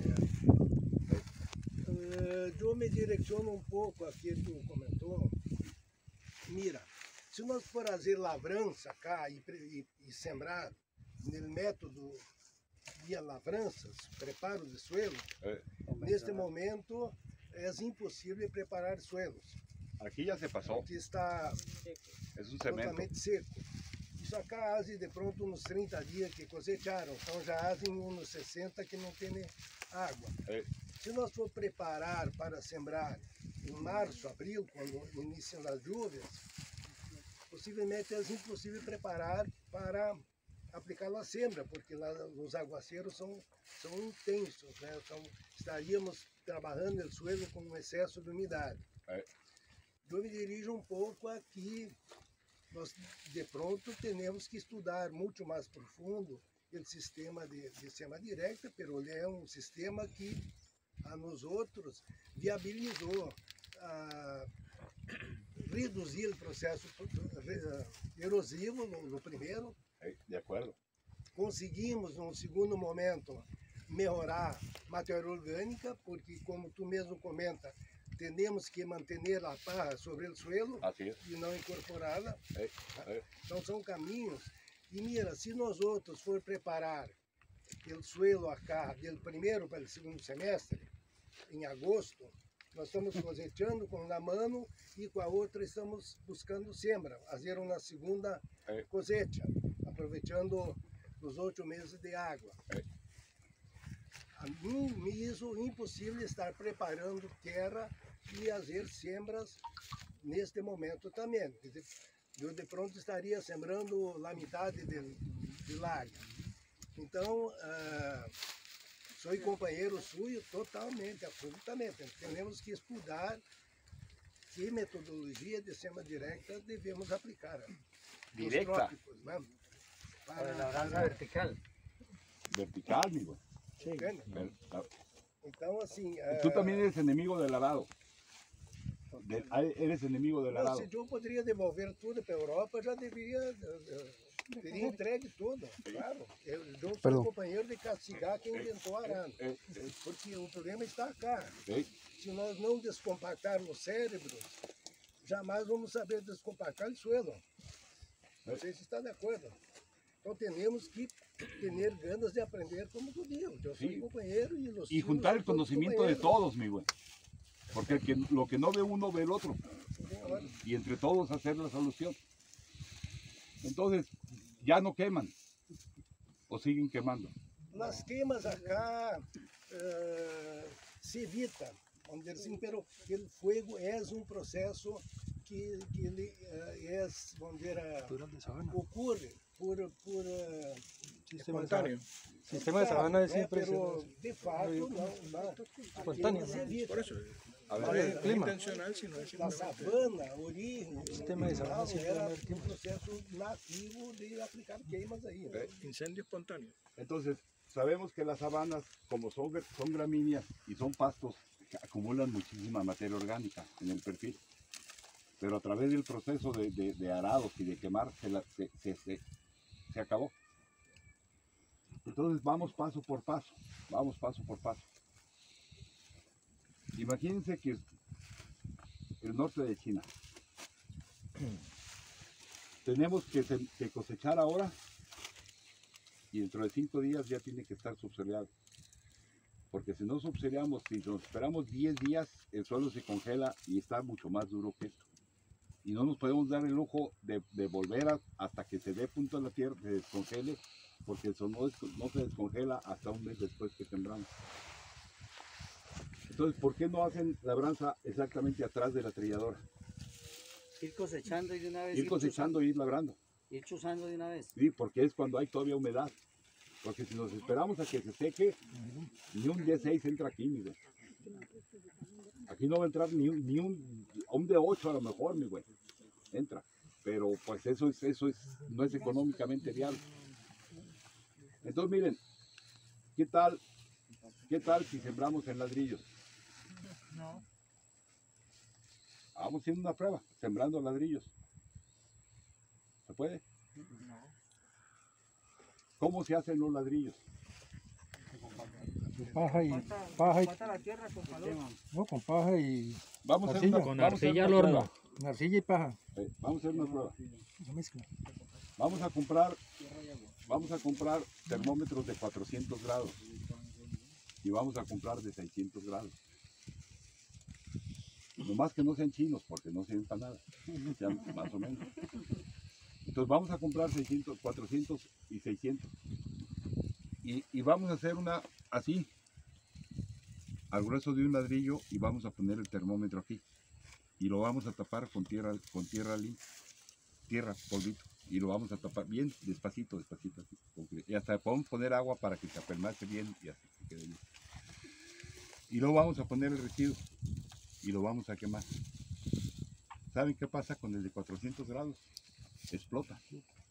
Eh, eu me direciono um pouco aqui que tu comentou. Mira, se nós for fazer lavrança cá e, pre- e, e sembrar no método de lavranças, preparo de suelo, Eh, neste momento é impossível preparar suelos, aquí ya se pasó. porque está Es un cemento. totalmente seco. Isso acá hace de pronto uns trinta dias que cosecharam, então já fazem uns sessenta que não tem água. Eh, Se nós for preparar para sembrar em março, abril, quando iniciam as chuvas, possivelmente é impossível preparar para aplicar a sembra, porque lá os aguaceiros são, são intensos, né? Então, estaríamos trabalhando o suelo com um excesso de umidade. É. Eu me dirijo um pouco aqui, nós de pronto temos que estudar muito mais profundo o sistema de, de sema direta, pero ele é um sistema que a nós outros viabilizou ah, reduzir o processo eh, erosivo no, no primeiro, eh, de acuerdo. conseguimos no segundo momento melhorar matéria orgânica, porque como tu mesmo comenta, temos que manter a parra sobre o suelo Así es. e não incorporá-la. Eh, eh, Então são caminhos. E mira, se nós outros for preparar o suelo acá do primeiro para o segundo semestre, em agosto, nós estamos cosechando com uma mano e com a outra estamos buscando sembra, fazer uma segunda É. cosecha, aproveitando os oito meses de água. É. A mim me hizo impossível estar preparando terra e fazer sembras neste momento também. Quer dizer, eu de pronto estaria sembrando a metade de, de larga. Então, ah, sou companheiro suyo totalmente, absolutamente. Temos que estudar que metodologia de sema direta devemos aplicar. Nos Directa. trópicos, né? Para la labranza vertical. vertical, amigo. entende? Ver- la- Então, assim... Tú ah, también eres enemigo del arado. De- eres enemigo del Não, arado. se eu poderia devolver tudo para a Europa, já deveria, eh, teria entregue tudo, claro. Eu, eu sou Perdão. companheiro de castigar quem inventou arado, Eh, eh, porque o problema está cá. eh, Se nós não descompactarmos os cérebros, jamais vamos saber descompactar o suelo. Não sei se está de acordo. Então temos que ter ganas de aprender como judío. Yo soy Sí. compañero y los y chinos juntar son el todos conocimiento de compañeros. todos, mi güey. Porque el que, lo que no ve uno ve el otro. Señor, Y entre todos hacer la solución. Entonces, ya no queman. O siguen quemando. Las quemas acá eh, se evita, vamos dizer assim, pero el fuego es un proceso que, que ele, eh, es, vamos dizer, eh, Durante sabana. ocurre por, por eh, Sistema de espontáneo. sabana. Sistema de sabana es né? siempre Pero de fato não, não. A Espontâneo, queima se né? evita. Por eso, A no ver, es, no es clima. intencional, sino es Na simplemente... savana, a origem, o Sistema de sabana original siempre era va a haber um quemas. processo nativo de aplicar queimas aí. Né? Eh, Incendio espontáneo. entonces, sabemos que las sabanas, como son, son gramíneas y son pastos, que acumulan muchísima materia orgánica en el perfil. Pero a través del proceso de, de, de arados y de quemar, se, la- se, se, se- se acabó. Entonces vamos paso por paso, vamos paso por paso. Imagínense que el norte de China, tenemos que, se- que cosechar ahora y dentro de cinco días ya tiene que estar subsoleado. Porque si no subsoleamos, si nos esperamos diez días, el suelo se congela y está mucho más duro que esto. Y no nos podemos dar el lujo de, de volver a- hasta que se dé punto a la tierra, se descongele, porque eso no, es- no se descongela hasta un mes después que sembramos. Entonces, ¿por qué no hacen labranza exactamente atrás de la trilladora? Ir cosechando y de una vez Ir cosechando e ir labrando. chuzando, ir chuzando de una vez. Sí, porque es cuando hay todavía humedad. Porque si nos esperamos a que se seque, ni un D seis entra aquí, mi güey. Aquí no va a entrar ni un, ni un, un D ocho a lo mejor, mi güey. Entra. Pero pues eso es, eso es, no es económicamente viable. Entonces miren, ¿qué tal, qué tal si sembramos en ladrillos? No. Vamos haciendo una prueba, sembrando ladrillos. ¿Se puede? ¿Cómo se hacen los ladrillos? Paja y paja y la tierra con calor. no, con paja y Vamos a hacer Arcilla. una, Con vamos a hacer arcilla una al horno. prueba. con arcilla y paja. Eh, vamos a hacer una prueba. La mezcla. Vamos a comprar, vamos a comprar termómetros de cuatrocientos grados y vamos a comprar de seiscientos grados. Nomás que no sean chinos porque no sirven para nada, sean más o menos. Entonces vamos a comprar seiscientos, cuatrocientos y seiscientos. Y, y vamos a hacer una así, al grueso de un ladrillo, y vamos a poner el termómetro aquí. Y lo vamos a tapar con tierra, con tierra limpia, tierra, polvito. Y lo vamos a tapar bien despacito, despacito. Así, porque- y hasta podemos poner agua para que se apelmace bien y así que quede bien. Y luego vamos a poner el residuo y lo vamos a quemar. ¿Saben qué pasa con el de cuatrocientos grados? Explota.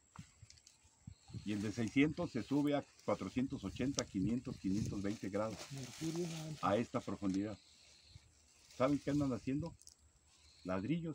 Y el de seiscientos se sube a cuatrocientos ochenta, quinientos, quinientos veinte grados a esta profundidad. ¿Saben qué andan haciendo? Ladrillos.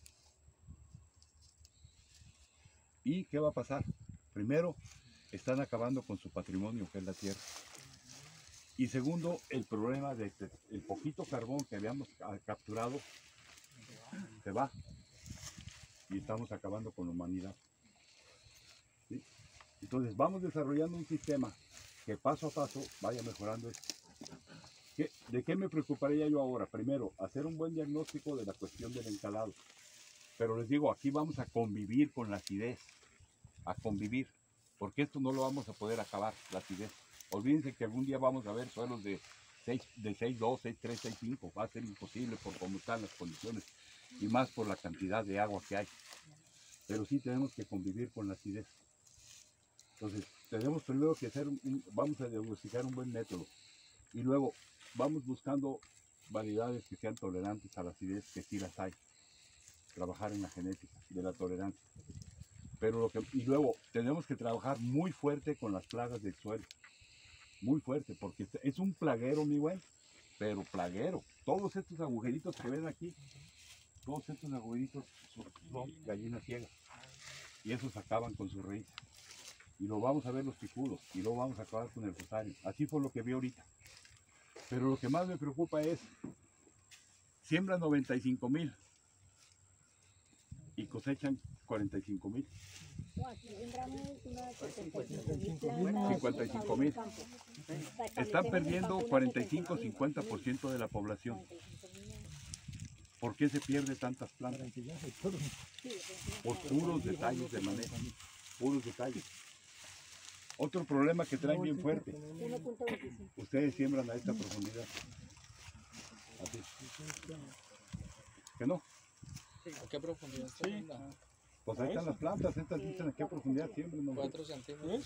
¿Y qué va a pasar? Primero, están acabando con su patrimonio, que es la tierra. Y segundo, el problema de este- el poquito carbón que habíamos ca- capturado se va. Y estamos acabando con la humanidad. ¿Sí? Entonces vamos desarrollando un sistema que paso a paso vaya mejorando esto. ¿Qué- ¿De qué me preocuparía yo ahora? Primero, hacer un buen diagnóstico de la cuestión del encalado. Pero les digo, aquí vamos a convivir con la acidez, a convivir, porque esto no lo vamos a poder acabar, la acidez. Olvídense que algún día vamos a ver suelos de seis, de seis dos, seis tres, seis cinco, va a ser imposible por cómo están las condiciones y más por la cantidad de agua que hay. Pero sí tenemos que convivir con la acidez. Entonces, tenemos primero que hacer, un, un- vamos a diagnosticar un buen método y luego vamos buscando variedades que sean tolerantes a la acidez, que sí las hay. Trabajar en la genética de la tolerancia. Pero lo que, y luego tenemos que trabajar muy fuerte con las plagas del suelo. Muy fuerte, porque es un plaguero, mi güey, pero plaguero. Todos estos agujeritos que ven aquí todos estos agujeritos son, son gallinas ciegas. Y esos acaban con sus raíces. Y lo vamos a ver los picudos, y luego vamos a acabar con el rosario. Así fue lo que vi ahorita. Pero lo que más me preocupa es, siembran noventa y cinco mil y cosechan cuarenta y cinco mil. cincuenta y cinco mil. Están perdiendo cuarenta y cinco a cincuenta por ciento de la población. ¿Por qué se pierde tantas plantas? Por puros detalles de manejo, puros detalles. Otro problema que traen bien fuerte. Ustedes siembran a esta profundidad. Así. ¿Que no? ¿A qué profundidad? Sí. Pues ahí están las plantas, estas dicen a qué profundidad siembran. ¿No? cuatro centímetros.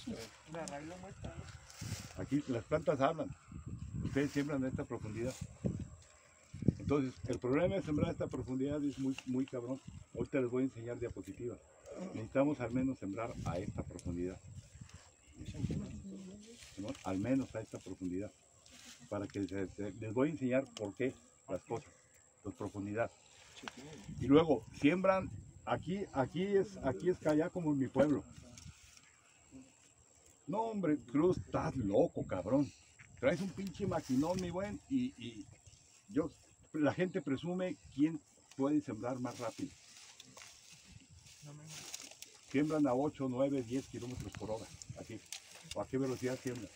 Aquí las plantas hablan. Ustedes siembran a esta profundidad. Entonces, el problema de sembrar a esta profundidad es muy, muy cabrón. Ahorita les voy a enseñar diapositivas. Necesitamos al menos sembrar a esta profundidad. ¿No? Al menos a esta profundidad. Para que se, se, les voy a enseñar por qué las cosas. Pues profundidad. Y luego, siembran, aquí, aquí es, aquí es allá como en mi pueblo. No, hombre, Cruz, estás loco, cabrón. Traes un pinche maquinón, mi buen, y, y yo, la gente presume quién puede sembrar más rápido. Siembran a ocho, nueve, diez kilómetros por hora, aquí. ¿O a qué velocidad siembran?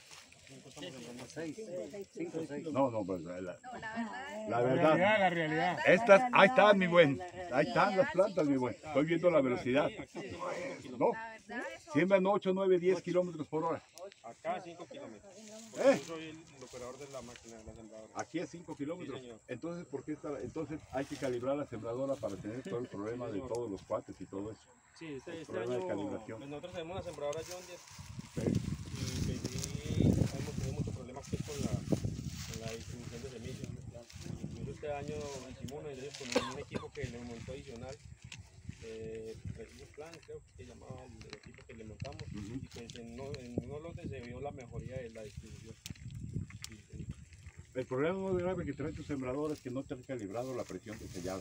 No, no, pues la, la, la verdad. La realidad. Estas, ahí están, mi buen. Ahí están las plantas, mi buen. Estoy viendo la velocidad. ¿No? Siembran ocho, nueve, diez kilómetros por hora. Acá cinco kilómetros. ¿Eh? Yo soy el operador de la máquina de la sembradora. Aquí es cinco kilómetros. Sí, señor. Entonces, ¿por qué está? Entonces hay que calibrar la sembradora para tener todo el problema de todos los cuates y todo eso. Sí, este, este Problema de año calibración. pues nosotros tenemos una sembradora John Deere Sí. y pues, sí, hemos tenido muchos problemas pues, con, la, con la distribución de semillas. Incluso este año hicimos una entonces, con un equipo que le montó adicional. Eh, Precision Plan, creo que se llamaba el, el equipo que le montamos. Uh-huh. Y pues en, uno, en unos lotes se vio la mejoría de la distribución. Sí, sí. El problema más grave que trae tu sembradora es que no te han calibrado la presión de sellado.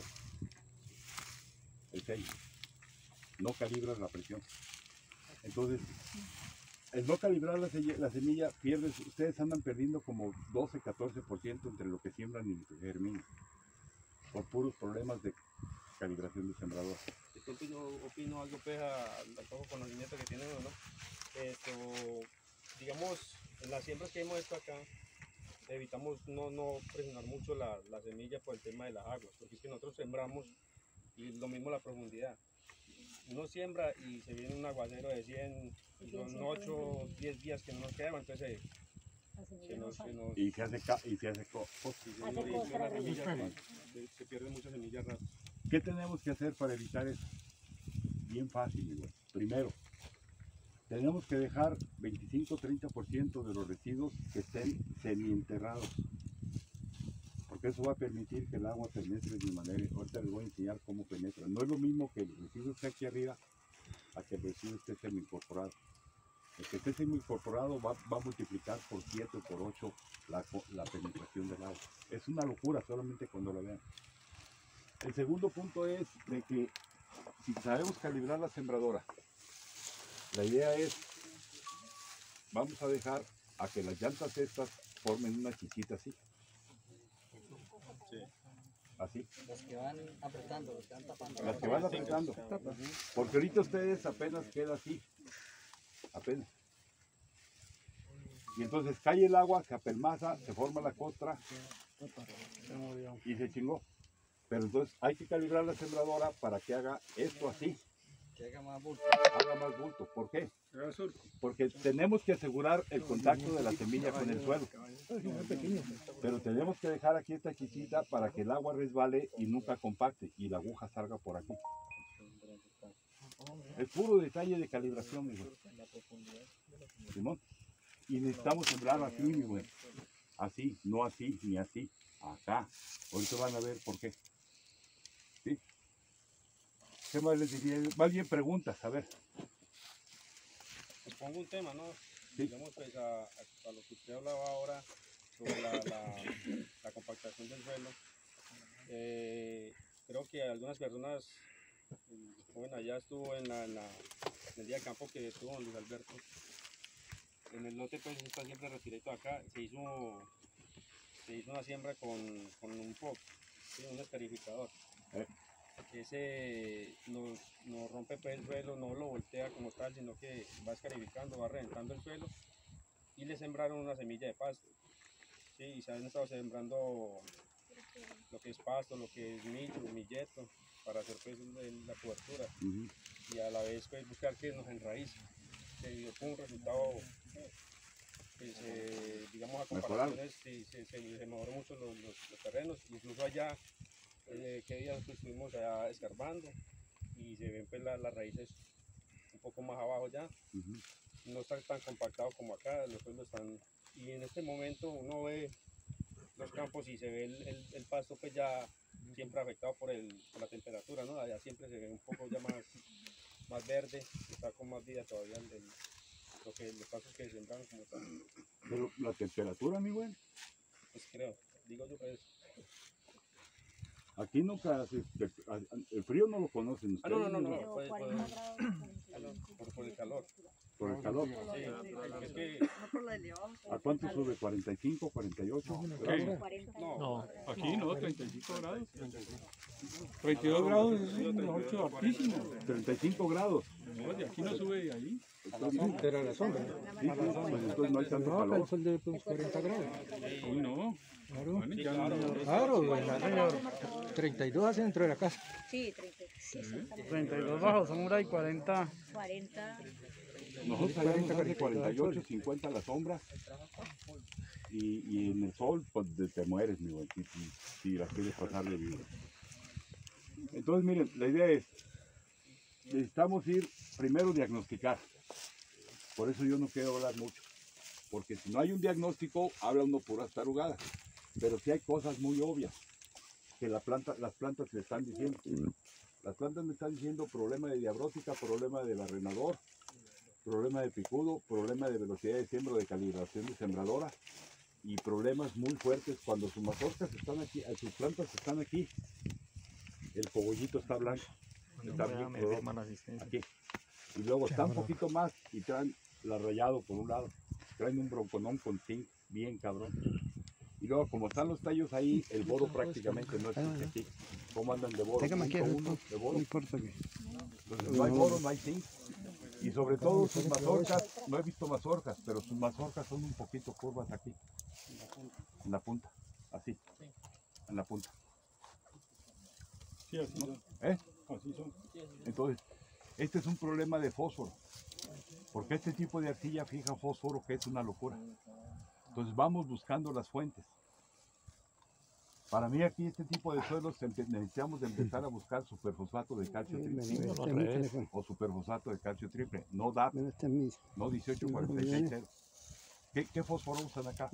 El sello. No calibras la presión. Entonces, el no calibrar la, sella, la semilla, pierdes, ustedes andan perdiendo como doce, catorce por ciento entre lo que siembran y lo que germinan. Por puros problemas de calibración de sembradora. Disculpe, yo opino algo pues al poco conocimiento que tienen o no. Esto, digamos, en las siembras que hemos hecho acá, evitamos no, no presionar mucho la, la semilla por el tema de las aguas, porque es que nosotros sembramos y lo mismo la profundidad. Uno siembra y se viene un aguacero de cien, y son ocho, diez días que no nos quedan, entonces se, se nos, se nos, Y se hace, ca y se hace co y se nos dirige la semilla, se, se pierde mucha semilla rápido. ¿Qué tenemos que hacer para evitar eso? Bien fácil, mi güey. Primero, tenemos que dejar veinticinco a treinta por ciento de los residuos que estén semienterrados. Porque eso va a permitir que el agua penetre de manera. Ahorita les voy a enseñar cómo penetra. No es lo mismo que el residuo esté aquí arriba a que el residuo esté semi-incorporado. El que esté semi-incorporado va, va a multiplicar por siete o por ocho la, la penetración del agua. Es una locura solamente cuando lo vean. El segundo punto es de que si sabemos calibrar la sembradora, la idea es, vamos a dejar a que las llantas estas formen una chichita así. Sí. Así. Los que van apretando, los que van tapando. Las que van apretando. Porque ahorita ustedes apenas queda así. Apenas. Y entonces cae el agua, se apelmaza, se forma la costra y se chingó. Pero entonces hay que calibrar la sembradora para que haga esto así. Que haga más bulto. Haga más bulto. ¿Por qué? Porque tenemos que asegurar el contacto de la semilla con el suelo. Pero tenemos que dejar aquí esta chichita para que el agua resbale y nunca compacte y la aguja salga por aquí. Es puro detalle de calibración, mi güey. ¿Simón? Y necesitamos sembrar así, mi güey. Así, no así, ni así. Acá. Ahorita van a ver por qué. ¿Sí? ¿Qué más les diría? Más bien preguntas, a ver. Les pongo un tema, ¿no? Sí. Digamos, pues, a, a, a lo que usted hablaba ahora sobre la, la, la compactación del suelo. Eh, creo que algunas personas, bueno, allá estuvo en, la, en, la, en el día de campo que estuvo don Luis Alberto. En el lote pues está siempre retiradito acá, se hizo, se hizo una siembra con, con un P O P, ¿sí? Un escarificador. Eh. Ese nos, nos rompe pues el suelo, no lo voltea como tal, sino que va escarificando, va reventando el suelo, y le sembraron una semilla de pasto. Sí, y se han estado sembrando lo que es pasto, lo que es millo, milleto, para hacer pues la cobertura. Uh-huh. Y a la vez pues buscar que nos enraíce. Se dio un resultado que se, digamos, a comparaciones, sí, se, se, se mejoró mucho los, los, los terrenos, incluso allá, eh, que días pues, estuvimos allá escarbando y se ven pues la, las raíces un poco más abajo ya, uh-huh. No está tan compactado como acá, los suelos están, y en este momento uno ve los campos y se ve el, el, el pasto pues ya siempre afectado por, el, por la temperatura, ¿no? Allá siempre se ve un poco ya más, más verde, está con más vida todavía el, el, lo que, los pastos que sembran como tal. Pero la temperatura, mi güey. Pues creo, digo yo pues. Aquí nunca, el frío no lo conocen ustedes. Ah, no, no, no, no, Pero cuarenta grados por, por el calor. Por el calor. Sí, es que, no por la elevada. ¿A cuánto sube? ¿cuarenta y cinco, cuarenta y ocho grados? no, No, aquí no, treinta y cinco grados. treinta y dos grados es un ocho altísimo. treinta y cinco grados. No, de aquí no sube de ahí. Pero a la sombra. Sí, pues entonces no hay tanto No, acá el calor. sol de pues, cuarenta grados. Uy, no. Claro. Bueno, ya no. Claro, señor. treinta y dos hace dentro de la casa. Sí, treinta y seis. treinta y dos bajo sombra y cuarenta. cuarenta. Nosotros salíamos hace cuarenta y ocho, cincuenta a la sombra. Y, y en el sol, pues te, te mueres, mi güey, si, si, si la quieres pasar de vida. Entonces, miren, la idea es, necesitamos ir primero diagnosticar. Por eso yo no quiero hablar mucho. Porque si no hay un diagnóstico, habla uno puras tarugadas. Pero sí hay cosas muy obvias que la planta, las plantas le están diciendo. Las plantas me están diciendo problema de diabrótica, problema de barrenador, problema de picudo, problema de velocidad de siembra, de calibración de sembradora y problemas muy fuertes cuando sus mazorcas están aquí, sus plantas están aquí, el cogollito está blanco, está bien color, aquí, y luego está un poquito más y traen la rayado por un lado, traen un bronconón con zinc bien cabrón, y luego como están los tallos ahí, el boro prácticamente no existe aquí. ¿Cómo andan de boro? Punto uno de boro. Entonces no hay boro, no hay zinc. Y sobre todo sus mazorcas, no he visto mazorcas, pero sus mazorcas son un poquito curvas aquí, en la punta, así, en la punta. Sí, así son. ¿Eh? Así son. Entonces, este es un problema de fósforo, porque este tipo de arcilla fija fósforo, que es una locura. Entonces vamos buscando las fuentes. Para mí aquí este tipo de suelos necesitamos de empezar a buscar superfosfato de calcio triple o superfosfato de calcio triple, no D A P, no dieciocho cuarenta y seis cero. ¿Qué, ¿Qué fósforo usan acá?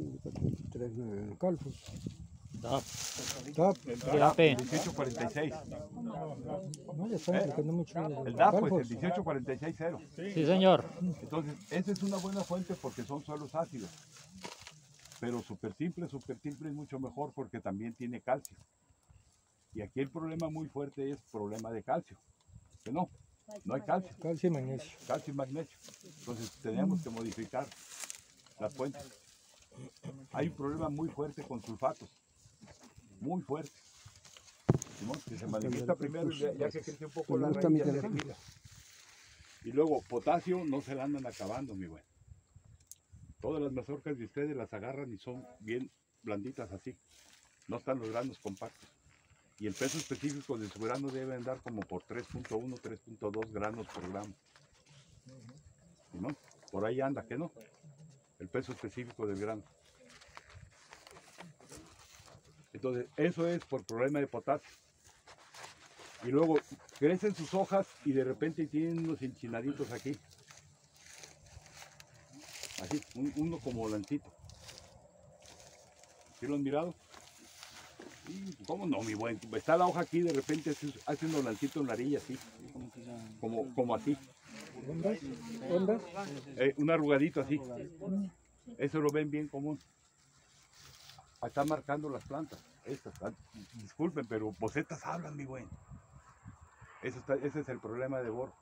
D A P. dieciocho cuarenta y seis. No, ya está explicando mucho. El D A P, pues el dieciocho cuarenta y seis cero. Sí, señor. Entonces, esa es una buena fuente porque son suelos ácidos. Pero súper simple, súper simple es mucho mejor porque también tiene calcio. Y aquí el problema muy fuerte es problema de calcio. Que no, no hay calcio. Calcio y magnesio. Calcio y magnesio. Entonces tenemos que modificar las fuentes. Hay un problema muy fuerte con sulfatos. Muy fuerte. ¿No? Que se manifiesta primero y ya, ya que crece un poco la raíz ya se liquida. Y luego potasio no se la andan acabando, mi güey. Todas las mazorcas de ustedes las agarran y son bien blanditas así. No están los granos compactos. Y el peso específico de su grano debe andar como por tres punto uno, tres punto dos granos por gramo. ¿No? Por ahí anda, ¿qué no? El peso específico del grano. Entonces, eso es por problema de potasio. Y luego crecen sus hojas y de repente tienen unos enchinaditos aquí. Así, un, uno como lancito. ¿Sí lo han mirado? ¿Cómo no, mi buen? Está la hoja aquí, de repente hace, hace unos lancitos en la orilla, así. Como, como así. ¿Ondas? ¿Ondas? Eh, un arrugadito así. Eso lo ven bien común. Está marcando las plantas. Estas, ah, disculpen, pero bocetas hablan, mi buen. Eso está, ese es el problema de Boro.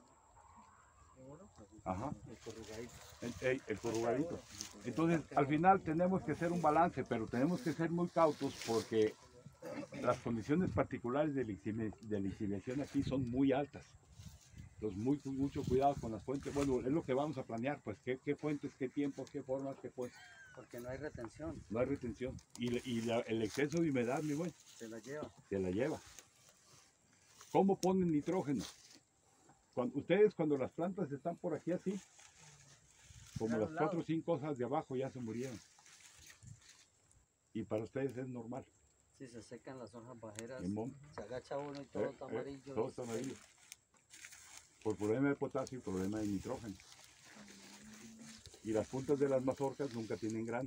Ajá. El, el, el corrugadito. Entonces, al final tenemos que hacer un balance, pero tenemos que ser muy cautos porque las condiciones particulares de lixiviación aquí son muy altas. Entonces, muy, mucho cuidado con las fuentes. Bueno, es lo que vamos a planear, pues, qué, qué fuentes, qué tiempos, qué formas, qué fuentes. Porque no hay retención. No hay retención. Y, y la, el exceso de humedad, mi buen, Se la lleva. se la lleva. ¿Cómo ponen nitrógeno? Cuando, ustedes cuando las plantas están por aquí así, como las cuatro o cinco hojas de abajo ya se murieron. Y para ustedes es normal. Si se secan las hojas bajeras, Limón. se agacha uno y todo Eh, está eh, amarillo. todo está amarillo. Por problema de potasio y problema de nitrógeno. Y las puntas de las mazorcas nunca tienen grano.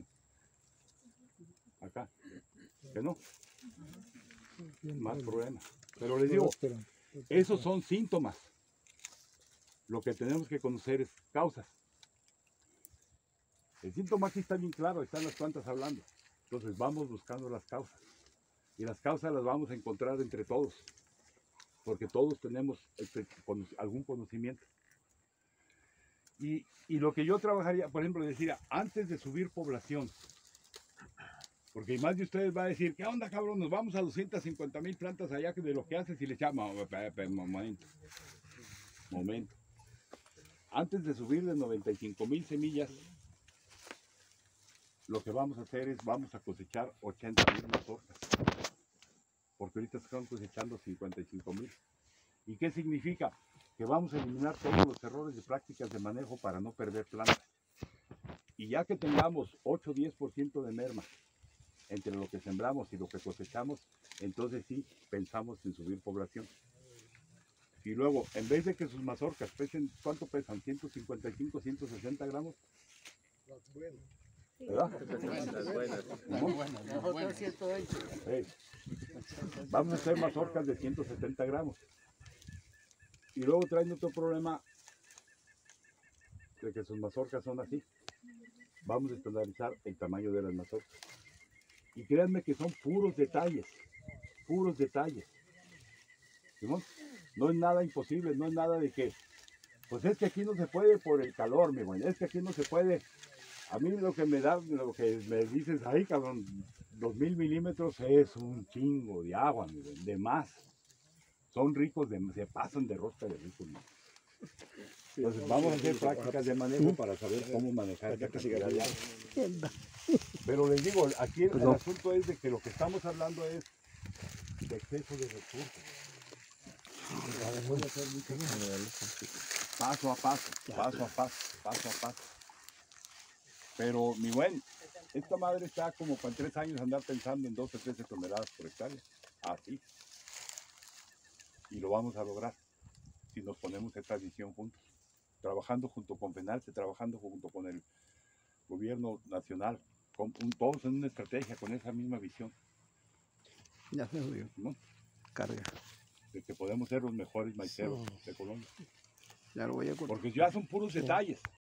Acá. ¿Que no? Más problema. Pero les digo, esos son síntomas. Lo que tenemos que conocer es causas. El síntoma aquí está bien claro, están las plantas hablando. Entonces vamos buscando las causas. Y las causas las vamos a encontrar entre todos. Porque todos tenemos este, algún conocimiento. Y, y lo que yo trabajaría, por ejemplo, decía, antes de subir población, porque más de ustedes va a decir, ¿qué onda, cabrón? Nos vamos a doscientas cincuenta mil plantas allá de lo que haces y le llama. Momento. Momento. Antes de subir de noventa y cinco mil semillas, lo que vamos a hacer es, vamos a cosechar ochenta mil mazorcas. Porque ahorita están cosechando cincuenta y cinco mil. ¿Y qué significa? Que vamos a eliminar todos los errores de prácticas de manejo para no perder plantas. Y ya que tengamos ocho o diez por ciento de merma entre lo que sembramos y lo que cosechamos, entonces sí pensamos en subir población. Y luego, en vez de que sus mazorcas pesen, ¿cuánto pesan? ciento cincuenta y cinco, ciento sesenta gramos. ¿Verdad? Nosotros ciento veinte. Sí. Vamos a hacer mazorcas de ciento setenta gramos. Y luego traen otro problema de que sus mazorcas son así. Vamos a estandarizar el tamaño de las mazorcas. Y créanme que son puros detalles, puros detalles. ¿Sí? No es nada imposible, no es nada de que, pues es que aquí no se puede por el calor, mi buen, es que aquí no se puede. A mí lo que me da, lo que me dices, ahí cabrón, dos mil milímetros es un chingo de agua, mi buen, de más. Son ricos, de, se pasan de rosca de ricos. ¿No? Entonces vamos a hacer prácticas de manejo para saber cómo manejar esta cantidad de agua. Pero les digo, aquí el, el asunto es de que lo que estamos hablando es de exceso de recursos. Paso a paso, paso a paso, paso a paso. Pero mi buen, esta madre está como para en tres años andar pensando en doce o trece toneladas por hectárea. Así. Y lo vamos a lograr si nos ponemos esta visión juntos, trabajando junto con FENALCE, trabajando junto con el gobierno nacional, con un, todos en una estrategia con esa misma visión. Ya se jodió. ¿No? Carga. De que podemos ser los mejores maiceros de Colombia. Ya lo voy a cortar. Porque ya son puros detalles.